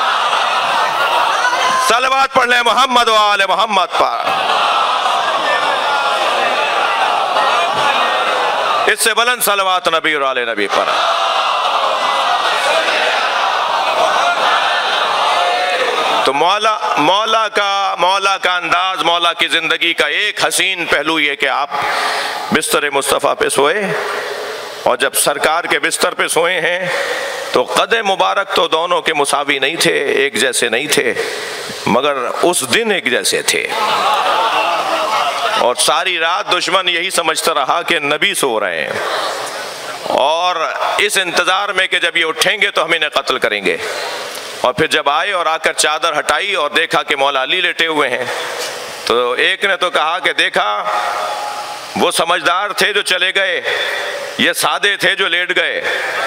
صلوات پڑھ لیں محمد و آل محمد پر۔ اس سے بلند صلوات نبی اور آل نبی پر۔ تو مولا کا انداز، مولا کی زندگی کا ایک حسین پہلو یہ کہ آپ بستر مصطفیٰ پہ سوئے اور جب سرکار کے بستر پہ سوئے ہیں تو قد مبارک تو دونوں کے مساوی نہیں تھے، ایک جیسے نہیں تھے، مگر اس دن ایک جیسے تھے۔ اور ساری رات دشمن یہی سمجھتا رہا کہ نبی سو رہے ہیں، اور اس انتظار میں کہ جب یہ اٹھیں گے تو ہم انہیں قتل کریں گے۔ اور پھر جب آئے اور آ کر چادر ہٹائی اور دیکھا کہ مولا علی لیٹے ہوئے ہیں، تو ایک نے تو کہا کہ دیکھا وہ سمجھدار تھے جو چلے گئے، یہ سادے تھے جو لیٹ گئے۔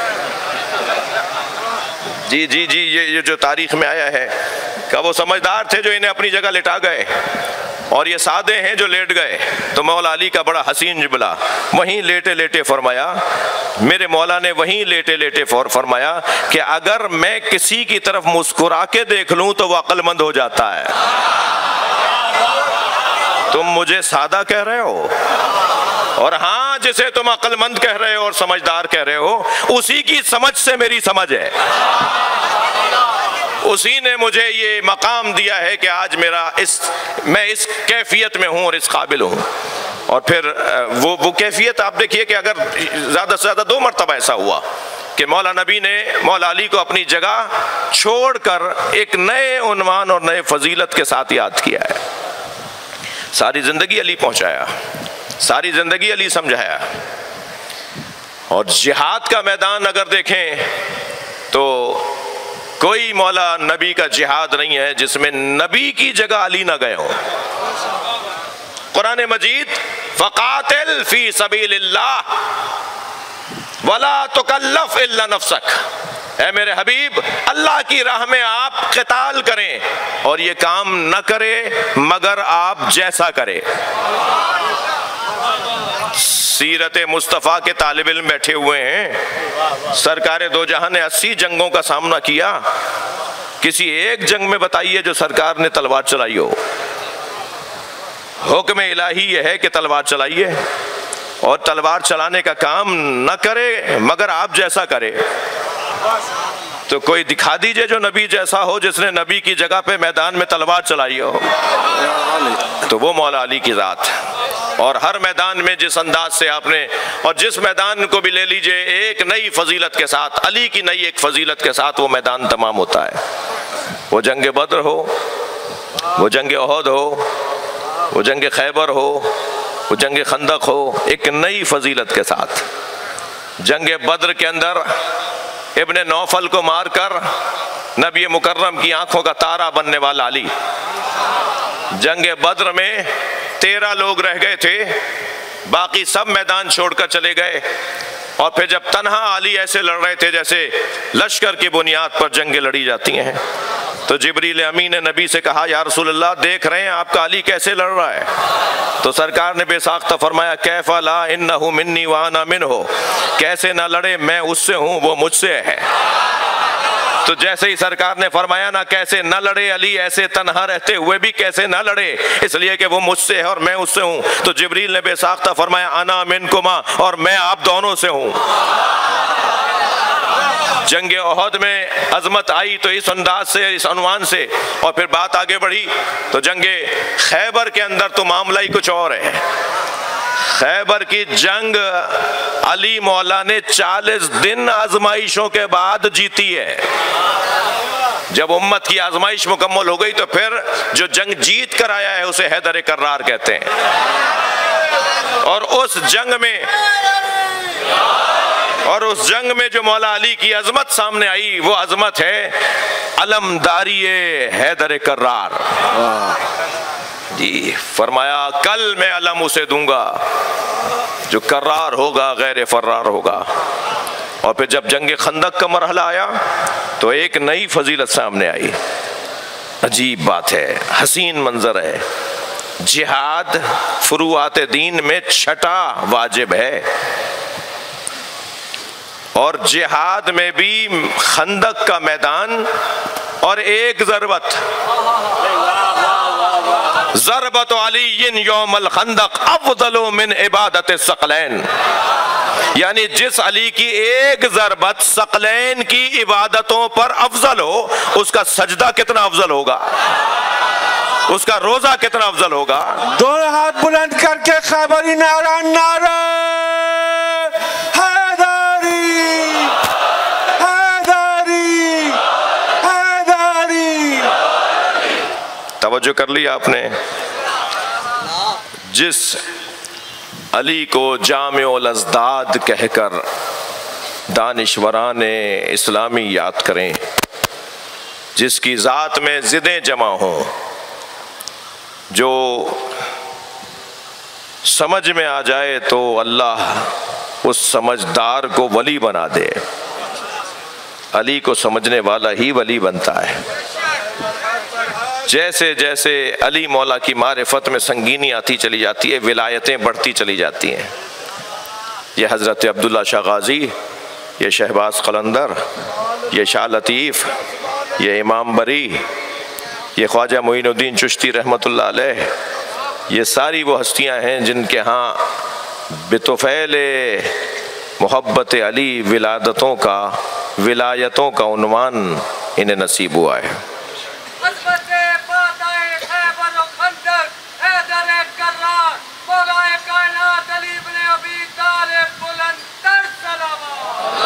جی جی جی یہ جو تاریخ میں آیا ہے کہ وہ سمجھدار تھے جو انہیں اپنی جگہ لٹا گئے، اور یہ سادے ہیں جو لیٹ گئے۔ تو مولا علی کا بڑا حسین جملہ، وہیں لیٹے لیٹے فرمایا، میرے مولا نے وہیں لیٹے لیٹے فرمایا کہ اگر میں کسی کی طرف مسکرا کے دیکھ لوں تو وہ عقل مند ہو جاتا ہے۔ تم مجھے سادہ کہہ رہے ہو، اور ہاں جسے تم عقل مند کہہ رہے ہو اور سمجھدار کہہ رہے ہو، اسی کی سمجھ سے میری سمجھ ہے، اسی نے مجھے یہ مقام دیا ہے کہ آج میں اس کیفیت میں ہوں اور اس قابل ہوں۔ اور پھر وہ کیفیت آپ دیکھیے کہ اگر زیادہ سے زیادہ 2 مرتبہ ایسا ہوا کہ مولا نبی نے مولا علی کو اپنی جگہ چھوڑ کر ایک نئے عنوان اور نئے فضیلت کے ساتھ یاد کیا ہے۔ ساری زندگی علی پہنچایا، ساری زندگی علی سمجھایا۔ اور جہاد کا میدان اگر دیکھیں تو کوئی مولا نبی کا جہاد نہیں ہے جس میں نبی کی جگہ علی نہ گئے ہوں۔ قرآن مجید فقاتل فی سبیل اللہ ولا تکلف الا نفسک، اے میرے حبیب اللہ کی راہ میں آپ قتال کریں اور یہ کام نہ کرے مگر آپ جیسا کرے۔ سیرت مصطفیٰ کے طالب علم بیٹھے ہوئے ہیں، سرکار دو جہاں نے 80 جنگوں کا سامنا کیا، کسی ایک جنگ میں بتائیے جو سرکار نے تلوار چلائی ہو۔ حکم الہی یہ ہے کہ تلوار چلائیے، اور تلوار چلانے کا کام نہ کرے مگر آپ جیسا کرے۔ تو کوئی دکھا دیجئے جو نبی جیسا ہو، جس نے نبی کی جگہ پہ میدان میں تلوار چلائی ہو، تو وہ مولا علی کی ذات۔ اور ہر میدان میں جس انداز سے آپ نے، اور جس میدان کو بھی لے لیجئے ایک نئی فضیلت کے ساتھ، علی کی نئی ایک فضیلت کے ساتھ وہ میدان تمام ہوتا ہے۔ وہ جنگ بدر ہو، وہ جنگ احد ہو، وہ جنگ خیبر ہو، وہ جنگ خندق ہو، ایک نئی فضیلت کے ساتھ۔ جنگ بدر کے اندر ابن نوفل کو مار کر نبی مکرم کی آنکھوں کا تارا بننے والا علی۔ جنگ بدر میں 13 لوگ رہ گئے تھے، باقی سب میدان چھوڑ کر چلے گئے، اور پھر جب تنہا علی ایسے لڑ رہے تھے جیسے لشکر کی بنیاد پر جنگیں لڑی جاتی ہیں، تو جبریل امین نے نبی سے کہا یا رسول اللہ دیکھ رہے ہیں آپ کا علی کیسے لڑ رہا ہے؟ تو سرکار نے بے ساختہ فرمایا کیف لا انہ منی وانا منہ، کیسے نہ لڑے میں اس سے ہوں وہ مجھ سے ہے۔ تو جیسے ہی سرکار نے فرمایا نا کیسے نہ لڑے علی، ایسے تنہا رہتے ہوئے بھی کیسے نہ لڑے، اس لیے کہ وہ مجھ سے ہے اور میں اس سے ہوں، تو جبریل نے بے ساختہ فرمایا انا منکما، اور میں آپ دونوں سے ہوں۔ جنگ احد میں عظمت آئی تو اس انداز سے، اس عنوان سے، اور پھر بات آگے بڑھی تو جنگ خیبر کے اندر تو معاملہ ہی کچھ اور ہے۔ خیبر کی جنگ علی مولا نے 40 دن آزمائشوں کے بعد جیتی ہے۔ جب امت کی آزمائش مکمل ہو گئی تو پھر جو جنگ جیت کر آیا ہے اسے حیدر کرار کہتے ہیں۔ اور اس جنگ میں جو مولا علی کی عظمت سامنے آئی وہ عظمت ہے علمداری حیدر کرار۔ جی فرمایا کل میں علم اسے دوں گا جو کرار ہوگا غیر فرار ہوگا۔ اور پھر جب جنگ خندق کا مرحلہ آیا تو ایک نئی فضیلت سامنے آئی۔ عجیب بات ہے، حسین منظر ہے، جہاد فروعات دین میں 6واں واجب ہے، اور جہاد میں بھی خندق کا میدان اور ایک ضربت علی یوم الخندق افضل من عبادت الثقلین، یعنی جس علی کی ایک ضربت ثقلین کی عبادتوں پر افضل ہو، اس کا سجدہ کتنا افضل ہوگا، اس کا روزہ کتنا افضل ہوگا۔ دونوں ہاتھ بلند کر کے خیبری نعرہ، نعرہ حیدر توجہ کر لی آپ نے؟ جس علی کو جامع الازداد کہہ کر دانشوران اسلامی یاد کریں، جس کی ذات میں ضدیں جمع ہوں، جو سمجھ میں آ جائے تو اللہ اس سمجھدار کو ولی بنا دے۔ علی کو سمجھنے والا ہی ولی بنتا ہے۔ جیسے جیسے علی مولا کی معرفت میں سنگینی آتی چلی جاتی ہے، ولایتیں بڑھتی چلی جاتی ہیں۔ یہ حضرت عبداللہ شاہ غازی، یہ شہباز قلندر، یہ شاہ لطیف، یہ امام بری، یہ خواجہ معین الدین چشتی رحمۃ اللہ علیہ، یہ ساری وہ ہستیاں ہیں جن کے ہاں بطفیل محبت علی ولایتوں کا عنوان انہیں نصیب ہوا ہے۔ عظمت فاتح خیبر و خندق حیدر کرار مولا کائنات علی بن ابی طالب بلند تر صلوات۔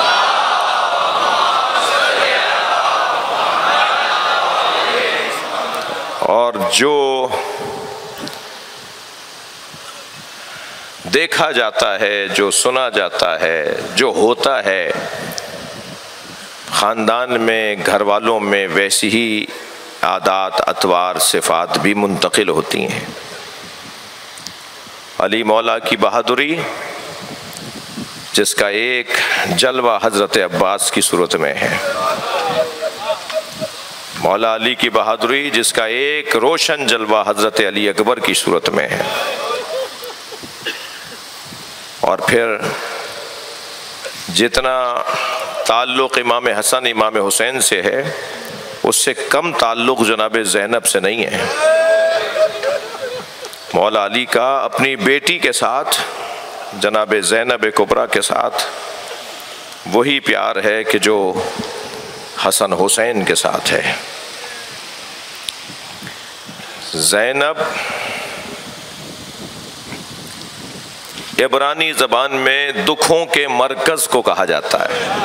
اور جو دیکھا جاتا ہے، جو سنا جاتا ہے، جو ہوتا ہے خاندان میں، گھر والوں میں، ویسی ہی عادات، اطوار، صفات بھی منتقل ہوتی ہیں۔ علی مولا کی بہادری، جس کا ایک جلوہ حضرت عباس کی صورت میں ہے، مولا علی کی بہادری جس کا ایک روشن جلوہ حضرت علی اکبر کی صورت میں ہے، اور پھر جتنا تعلق امام حسن امام حسین سے ہے، اس سے کم تعلق جناب زینب سے نہیں ہے۔ مولا علی کا اپنی بیٹی کے ساتھ، جناب زینب کبریٰ کے ساتھ وہی پیار ہے کہ جو حسن حسین کے ساتھ ہے۔ زینب عبرانی زبان میں دکھوں کے مرکز کو کہا جاتا ہے،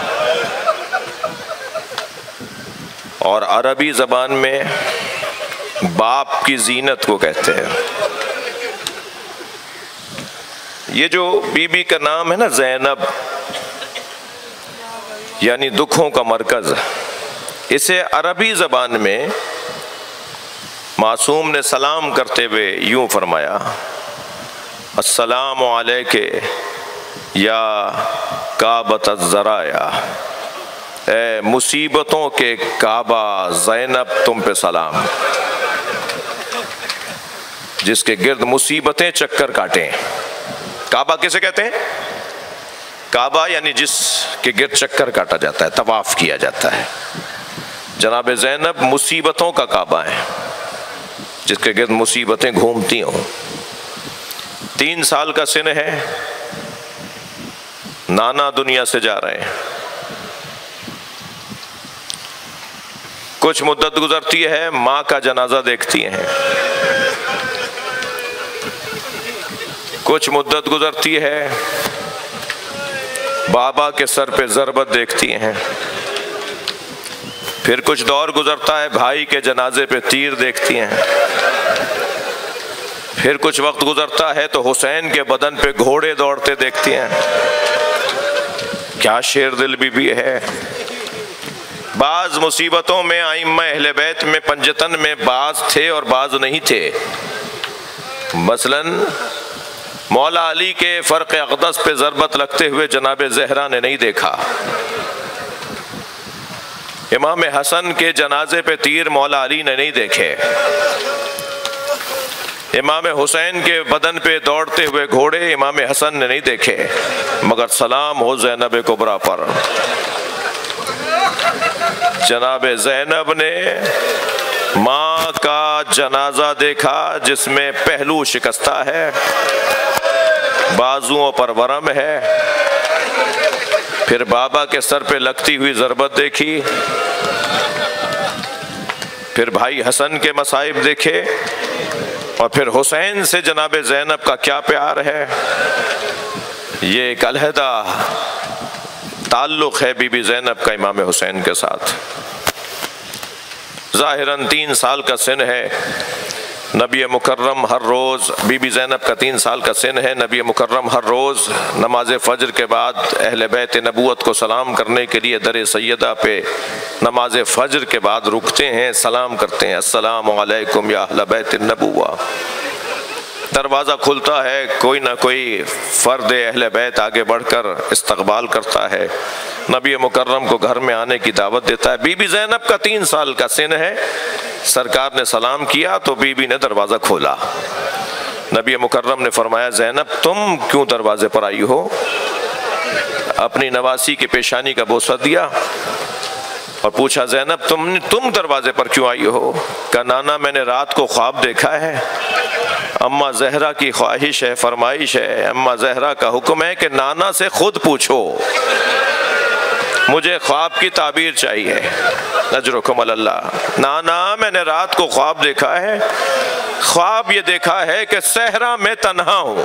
اور عربی زبان میں باپ کی زینت کو کہتے ہیں۔ یہ جو بی بی کا نام ہے نا زینب، یعنی دکھوں کا مرکز، اسے عربی زبان میں معصوم نے سلام کرتے ہوئے یوں فرمایا، السلام علیک یا کعبۃ الذرائع، اے مصیبتوں کے کعبہ زینب تم پہ سلام، جس کے گرد مصیبتیں چکر کاٹیں۔ کعبہ کسے کہتے ہیں؟ کعبہ یعنی جس کے گرد چکر کاٹا جاتا ہے، طواف کیا جاتا ہے۔ جناب زینب مصیبتوں کا کعبہ ہے، جس کے گرد مصیبتیں گھومتی ہوں۔ 3 سال کا سن ہے، نانا دنیا سے جا رہے ہیں۔ کچھ مدت گزرتی ہے، ماں کا جنازہ دیکھتی ہیں۔ کچھ مدت گزرتی ہے، بابا کے سر پہ ضربت دیکھتی ہیں۔ پھر کچھ دور گزرتا ہے، بھائی کے جنازے پہ تیر دیکھتی ہیں۔ پھر کچھ وقت گزرتا ہے تو حسین کے بدن پہ گھوڑے دوڑتے دیکھتی ہیں۔ کیا شیر دل بی بی ہے۔ بعض مصیبتوں میں ائمہ اہل بیت میں پنجتن میں بعض تھے اور بعض نہیں تھے۔ مثلاً مولا علی کے فرق اقدس پہ ضربت لگتے ہوئے جناب زہرا نے نہیں دیکھا۔ امام حسن کے جنازے پہ تیر مولا علی نے نہیں دیکھے۔ امام حسین کے بدن پہ دوڑتے ہوئے گھوڑے امام حسن نے نہیں دیکھے، مگر سلام ہو زینب کبریٰ پر۔ جناب زینب نے ماں کا جنازہ دیکھا جس میں پہلو شکستہ ہے، بازوؤں پر ورم ہے۔ پھر بابا کے سر پہ لگتی ہوئی ضربت دیکھی، پھر بھائی حسن کے مصائب دیکھے، اور پھر حسین سے جناب زینب کا کیا پیار ہے۔ یہ ایک علیحدہ تعلق ہے بی بی زینب کا امام حسین کے ساتھ۔ ظاہراً 3 سال کا سن ہے، نبی مکرم ہر روز، بی بی زینب کا 3 سال کا سن ہے، نبی مکرم ہر روز نماز فجر کے بعد اہل بیت نبوت کو سلام کرنے کے لیے در سیدہ پہ نماز فجر کے بعد رکتے ہیں، سلام کرتے ہیں، السلام علیکم یا اہل بیت النبوہ۔ دروازہ کھلتا ہے، کوئی نہ کوئی فرد اہل بیت آگے بڑھ کر استقبال کرتا ہے، نبی مکرم کو گھر میں آنے کی دعوت دیتا ہے۔ بی بی زینب کا 3 سال کا سن ہے، سرکار نے سلام کیا تو بی بی نے دروازہ کھولا۔ نبی مکرم نے فرمایا زینب تم کیوں دروازے پر آئی ہو؟ اپنی نواسی کی پیشانی کا بوسہ دیا اور پوچھا زینب تم دروازے پر کیوں آئی ہو؟ کہا نانا میں نے رات کو خواب دیکھا ہے، اماں زہرا کی خواہش ہے، فرمائش ہے، اماں زہرا کا حکم ہے کہ نانا سے خود پوچھو، مجھے خواب کی تعبیر چاہیے۔ اجرکم اللہ، نانا میں نے رات کو خواب دیکھا ہے، خواب یہ دیکھا ہے کہ صحرا میں تنہا ہوں،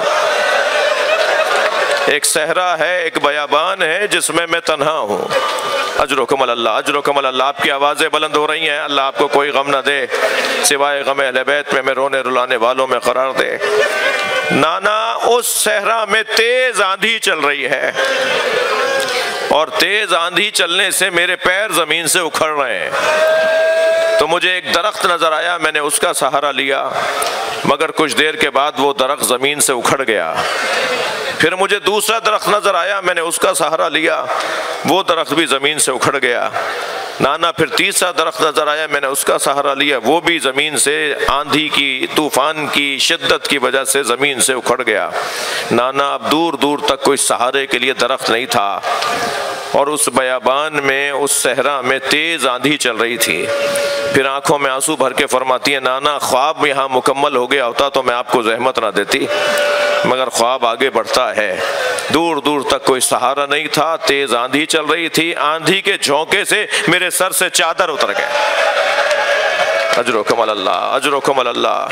ایک صحرا ہے، ایک بیابان ہے جس میں میں تنہا ہوں۔ اجرکم اللہ، اجرکم اللہ، آپ کی آوازیں بلند ہو رہی ہیں، اللہ آپ کو کوئی غم نہ دے سوائے غم اہل بیت میں رونے رلانے والوں میں قرار دے۔ نانا اس صحرا میں تیز آندھی چل رہی ہے اور تیز آندھی چلنے سے میرے پیر زمین سے اکھڑ رہے ہیں، تو مجھے ایک درخت نظر آیا، میں نے اس کا سہارا لیا، مگر کچھ دیر کے بعد وہ درخت زمین سے اکھڑ گیا۔ پھر مجھے دوسرا درخت نظر آیا، میں نے اس کا سہارا لیا، وہ درخت بھی زمین سے اکھڑ گیا۔ نانا پھر تیسرا درخت نظر آیا، میں نے اس کا سہارا لیا، وہ بھی زمین سے آندھی کی، طوفان کی شدت کی وجہ سے زمین سے اکھڑ گیا۔ نانا اب دور دور تک کوئی سہارے کے لیے درخت نہیں تھا، اور اس بیابان میں، اس صحرا میں تیز آندھی چل رہی تھی۔ پھر آنکھوں میں آنسو بھر کے فرماتی ہے نانا خواب یہاں مکمل ہو گیا ہوتا تو میں آپ کو زحمت نہ دیتی، مگر خواب آگے بڑھتا ہے، دور دور تک کوئی سہارا نہیں تھا، تیز آندھی چل رہی تھی، آندھی کے جھونکے سے میرے سر سے چادر اتر گئے۔ اجرکم اللہ، اجرکم اللہ۔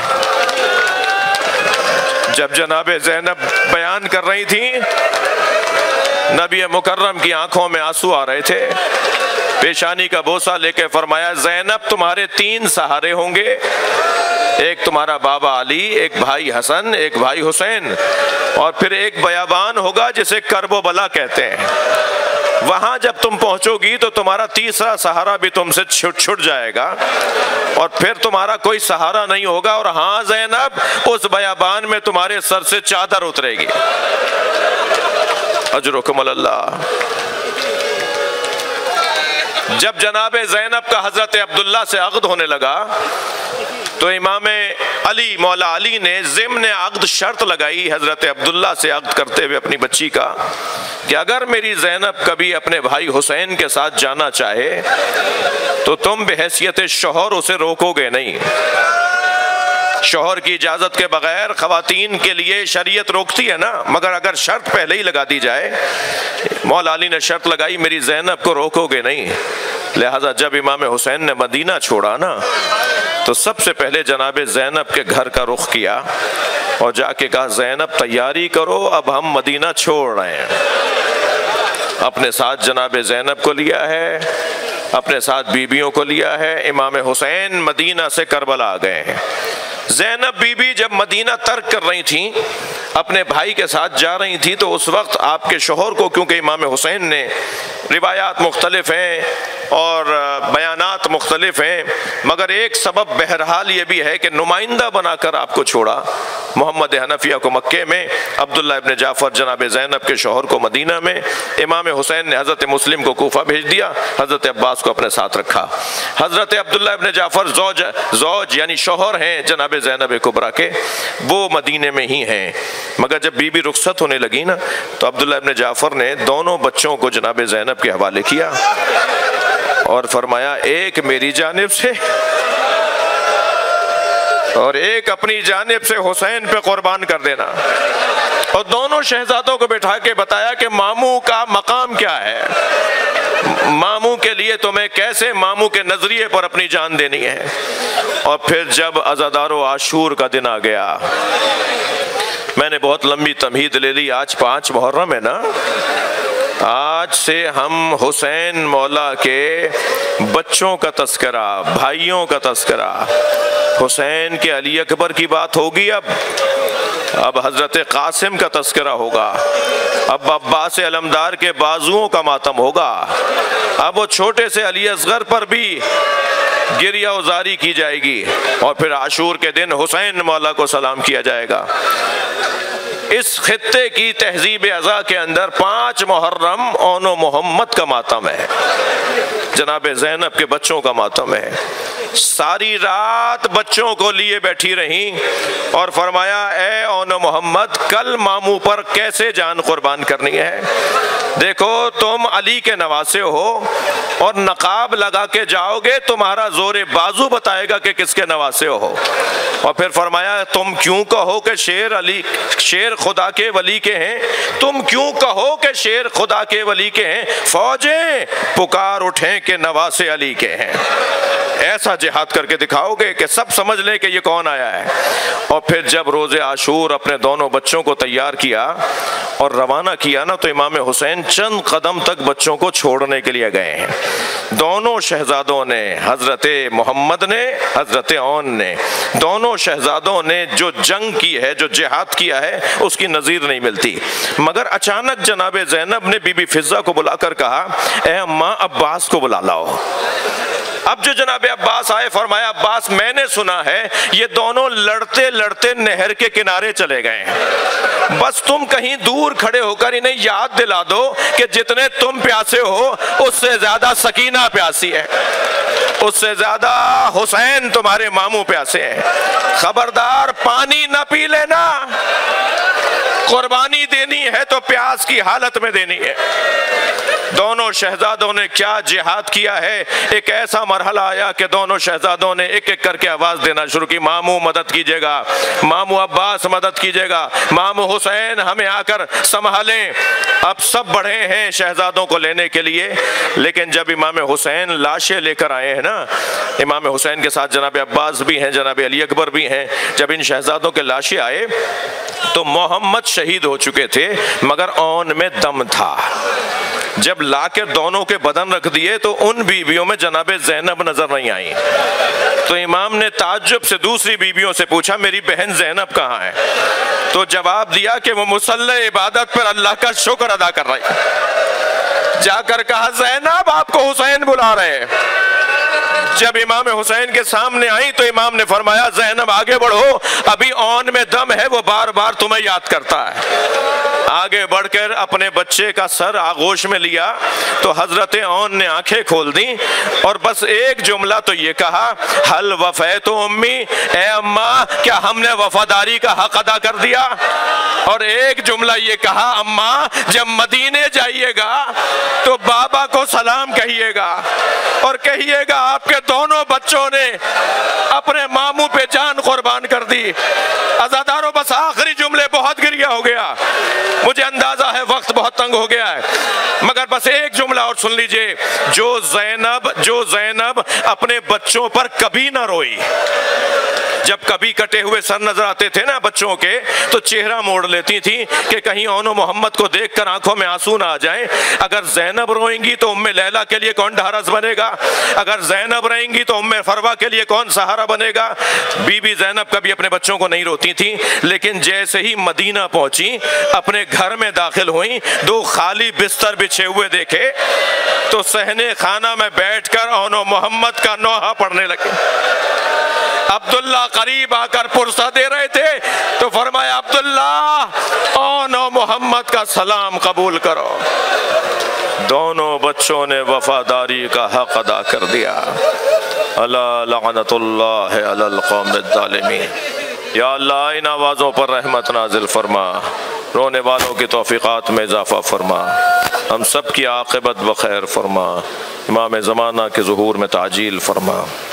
جب جناب زینب بیان کر رہی تھی، نبی مکرم کی آنکھوں میں آنسو آ رہے تھے، پیشانی کا بوسہ لے کے فرمایا زینب تمہارے 3 سہارے ہوں گے، ایک تمہارا بابا علی، ایک بھائی حسن، ایک بھائی حسین، اور پھر ایک بیابان ہوگا جسے کرب و بلا کہتے ہیں، وہاں جب تم پہنچو گی تو تمہارا تیسرا سہارا بھی تم سے چھٹ جائے گا، اور پھر تمہارا کوئی سہارا نہیں ہوگا، اور ہاں زینب اس بیابان میں تمہارے سر سے چادر اترے گی۔ اجرکم اللہ۔ جب جناب زینب کا حضرت عبداللہ سے عقد ہونے لگا تو امام علی مولا علی نے ضمن عقد شرط لگائی حضرت عبداللہ سے عقد کرتے ہوئے اپنی بچی کا کہ اگر میری زینب کبھی اپنے بھائی حسین کے ساتھ جانا چاہے تو تم بحیثیت شوہر اسے روکو گے نہیں۔ شوہر کی اجازت کے بغیر خواتین کے لیے شریعت روکتی ہے نا، مگر اگر شرط پہلے ہی لگا دی جائے، مولا علی نے شرط لگائی میری زینب کو روکو گے نہیں۔ لہذا جب امام حسین نے مدینہ چھوڑا نا تو سب سے پہلے جناب زینب کے گھر کا رخ کیا اور جا کے کہا زینب تیاری کرو، اب ہم مدینہ چھوڑ رہے ہیں۔ اپنے ساتھ جناب زینب کو لیا ہے، اپنے ساتھ بیویوں کو لیا ہے، امام حسین مدینہ سے کربلا آ گئے ہیں۔ زینب بی بی جب مدینہ ترک کر رہی تھیں، اپنے بھائی کے ساتھ جا رہی تھی، تو اس وقت آپ کے شوہر کو، کیونکہ امام حسین نے روایات مختلف ہیں اور بیانات مختلف ہیں، مگر ایک سبب بہرحال یہ بھی ہے کہ نمائندہ بنا کر آپ کو چھوڑا، محمد حنفیہ کو مکے میں، عبداللہ ابن جعفر جناب زینب کے شوہر کو مدینہ میں، امام حسین نے حضرت مسلم کو کوفہ بھیج دیا، حضرت عباس کو اپنے ساتھ رکھا۔ حضرت عبداللہ ابن جعفر زوج یعنی شوہر ہیں جناب زینب کبریٰ کے، وہ مدینے میں ہی ہیں، مگر جب بی بی رخصت ہونے لگی نا تو عبداللہ ابن جعفر نے دونوں بچوں کو جناب زینب کے حوالے کیا اور فرمایا ایک میری جانب سے اور ایک اپنی جانب سے حسین پہ قربان کر دینا، اور دونوں شہزادوں کو بٹھا کے بتایا کہ ماموں کا مقام کیا ہے، ماموں کے لیے تمہیں کیسے ماموں کے نظریے پر اپنی جان دینی ہے۔ اور پھر جب عزادار و عاشور کا دن آ گیا، میں نے بہت لمبی تمہید لے لی، آج 5 محرم ہے نا، آج سے ہم حسین مولا کے بچوں کا تذکرہ، بھائیوں کا تذکرہ، حسین کے علی اکبر کی بات ہوگی، اب حضرت قاسم کا تذکرہ ہوگا، اب عباس علمدار کے بازوؤں کا ماتم ہوگا، اب وہ چھوٹے سے علی اصغر پر بھی گریہ وزاری کی جائے گی، اور پھر عاشور کے دن حسین مولا کو سلام کیا جائے گا۔ اس خطے کی تہذیب ازا کے اندر 5 محرم اون و محمد کا ماتم ہے، جناب زینب کے بچوں کا ماتم ہے۔ ساری رات بچوں کو لیے بیٹھی رہیں اور فرمایا اے اون و محمد کل ماموں پر کیسے جان قربان کرنی ہے؟ دیکھو تم علی کے نواسے ہو اور نقاب لگا کے جاؤ گے، تمہارا زور بازو بتائے گا کہ کس کے نواسے ہو۔ اور پھر فرمایا تم کیوں کہو کہ شیر خدا کے ولی کے ہیں، تم کیوں کہو کہ شیر خدا کے ولی کے ہیں، فوجیں پکار اٹھیں کہ نواسے علی کے ہیں۔ ایسا جہاد کر کے دکھاؤ گے کہ سب سمجھ لیں کہ یہ کون آیا ہے۔ اور پھر جب روز عاشور اپنے دونوں بچوں کو تیار کیا اور روانہ کیا نا، تو امام حسین چند قدم تک بچوں کو چھوڑنے کے لیے گئے ہیں۔ دونوں شہزادوں نے، حضرت محمد نے، حضرت اون نے، دونوں شہزادوں نے جو جنگ کی ہے، جو جہاد کیا ہے، اس کی نظیر نہیں ملتی۔ مگر اچانک جناب زینب نے بی بی فضہ کو بلا کر کہا اے اماں عباس کو بلا لاؤ۔ اب جو جناب عباس آئے، فرمایا عباس میں نے سنا ہے یہ دونوں لڑتے لڑتے نہر کے کنارے چلے گئے ہیں، بس تم کہیں دور کھڑے ہو کر انہیں یاد دلا دو کہ جتنے تم پیاسے ہو اس سے زیادہ سکینہ پیاسی ہے، اس سے زیادہ حسین تمہارے ماموں پیاسے ہیں، خبردار پانی نہ پی لینا، قربانی دینی ہے تو پیاس کی حالت میں دینی ہے۔ دونوں شہزادوں نے کیا جہاد کیا ہے۔ ایک ایسا مرحلہ آیا کہ دونوں شہزادوں نے ایک ایک کر کے آواز دینا شروع کی، ماموں مدد کیجیے گا، ماموں عباس مدد کیجیے گا، ماموں حسین ہمیں آ کر سنبھالیں۔ اب سب بڑھے ہیں شہزادوں کو لینے کے لیے، لیکن جب امام حسین لاشیں لے کر آئے ہیں نا، امام حسین کے ساتھ جناب عباس بھی ہیں، جناب علی اکبر بھی ہیں، جب ان شہزادوں کے لاشیں آئے تو محمد شہید ہو چکے تھے مگر اون میں دم تھا۔ جب لا کے دونوں کے بدن رکھ دیے تو ان بیویوں میں جناب زینب نظر نہیں آئی، تو امام نے تعجب سے دوسری بیویوں سے پوچھا میری بہن زینب کہاں ہے؟ تو جواب دیا کہ وہ مصلی عبادت پر اللہ کا شکر ادا کر رہی۔ جا کر کہا زینب آپ کو حسین بلا رہے ہیں۔ جب امام حسین کے سامنے آئی تو امام نے فرمایا زینب آگے بڑھو، ابھی اون میں دم ہے، وہ بار بار تمہیں یاد کرتا ہے۔ آگے بڑھ کر اپنے بچے کا سر آغوش میں لیا تو حضرت اون نے آنکھیں کھول دیں اور بس ایک جملہ تو یہ کہا حل وفیت امی، اے اماں کیا ہم نے وفاداری کا حق ادا کر دیا؟ اور ایک جملہ یہ کہا اماں جب مدینے جائیے گا تو بابا کو سلام کہیے گا اور کہیے گا آپ کے دونوں بچوں نے اپنے ماموں پہ جان قربان کر دی۔ عزاداروں بس آخری جملے، بہت گریہ ہو گیا، مجھے اندازہ ہے وقت بہت تنگ ہو گیا ہے، مگر بس ایک جملہ اور سن لیجئے، جو زینب اپنے بچوں پر کبھی نہ روئی، جب کبھی کٹے ہوئے سر نظر آتے تھے نا بچوں کے تو چہرہ موڑ لیتی تھی کہ کہیں اون و محمد کو دیکھ کر آنکھوں میں آنسو نہ آ جائیں۔ اگر زینب روئیں گی تو ام لیلہ کے لیے کون ڈھارس بنے گا؟ اگر زینب رہیں گی تو ام فروہ کے لیے کون سہارا بنے گا؟ بی بی زینب کبھی اپنے بچوں کو نہیں روتی تھی، لیکن جیسے ہی مدینہ پہنچی، اپنے گھر میں داخل ہوئیں، 2 خالی بستر بچھے ہوئے دیکھے تو صحن خانہ میں بیٹھ کر اون و محمد کا نوحہ پڑھنے لگے۔ عبداللہ قریب آ کر پرسہ دے رہے تھے تو فرمایا عبداللہ اون و محمد کا سلام قبول کرو۔ دونوں بچوں نے وفاداری کا حق ادا کر دیا۔ الا لعنت اللہ علی القوم الظالمین۔ یا اللہ ان آوازوں پر رحمت نازل فرما، رونے والوں کی توفیقات میں اضافہ فرما، ہم سب کی عاقبت بخیر فرما، امام زمانہ کے ظہور میں تعجیل فرما۔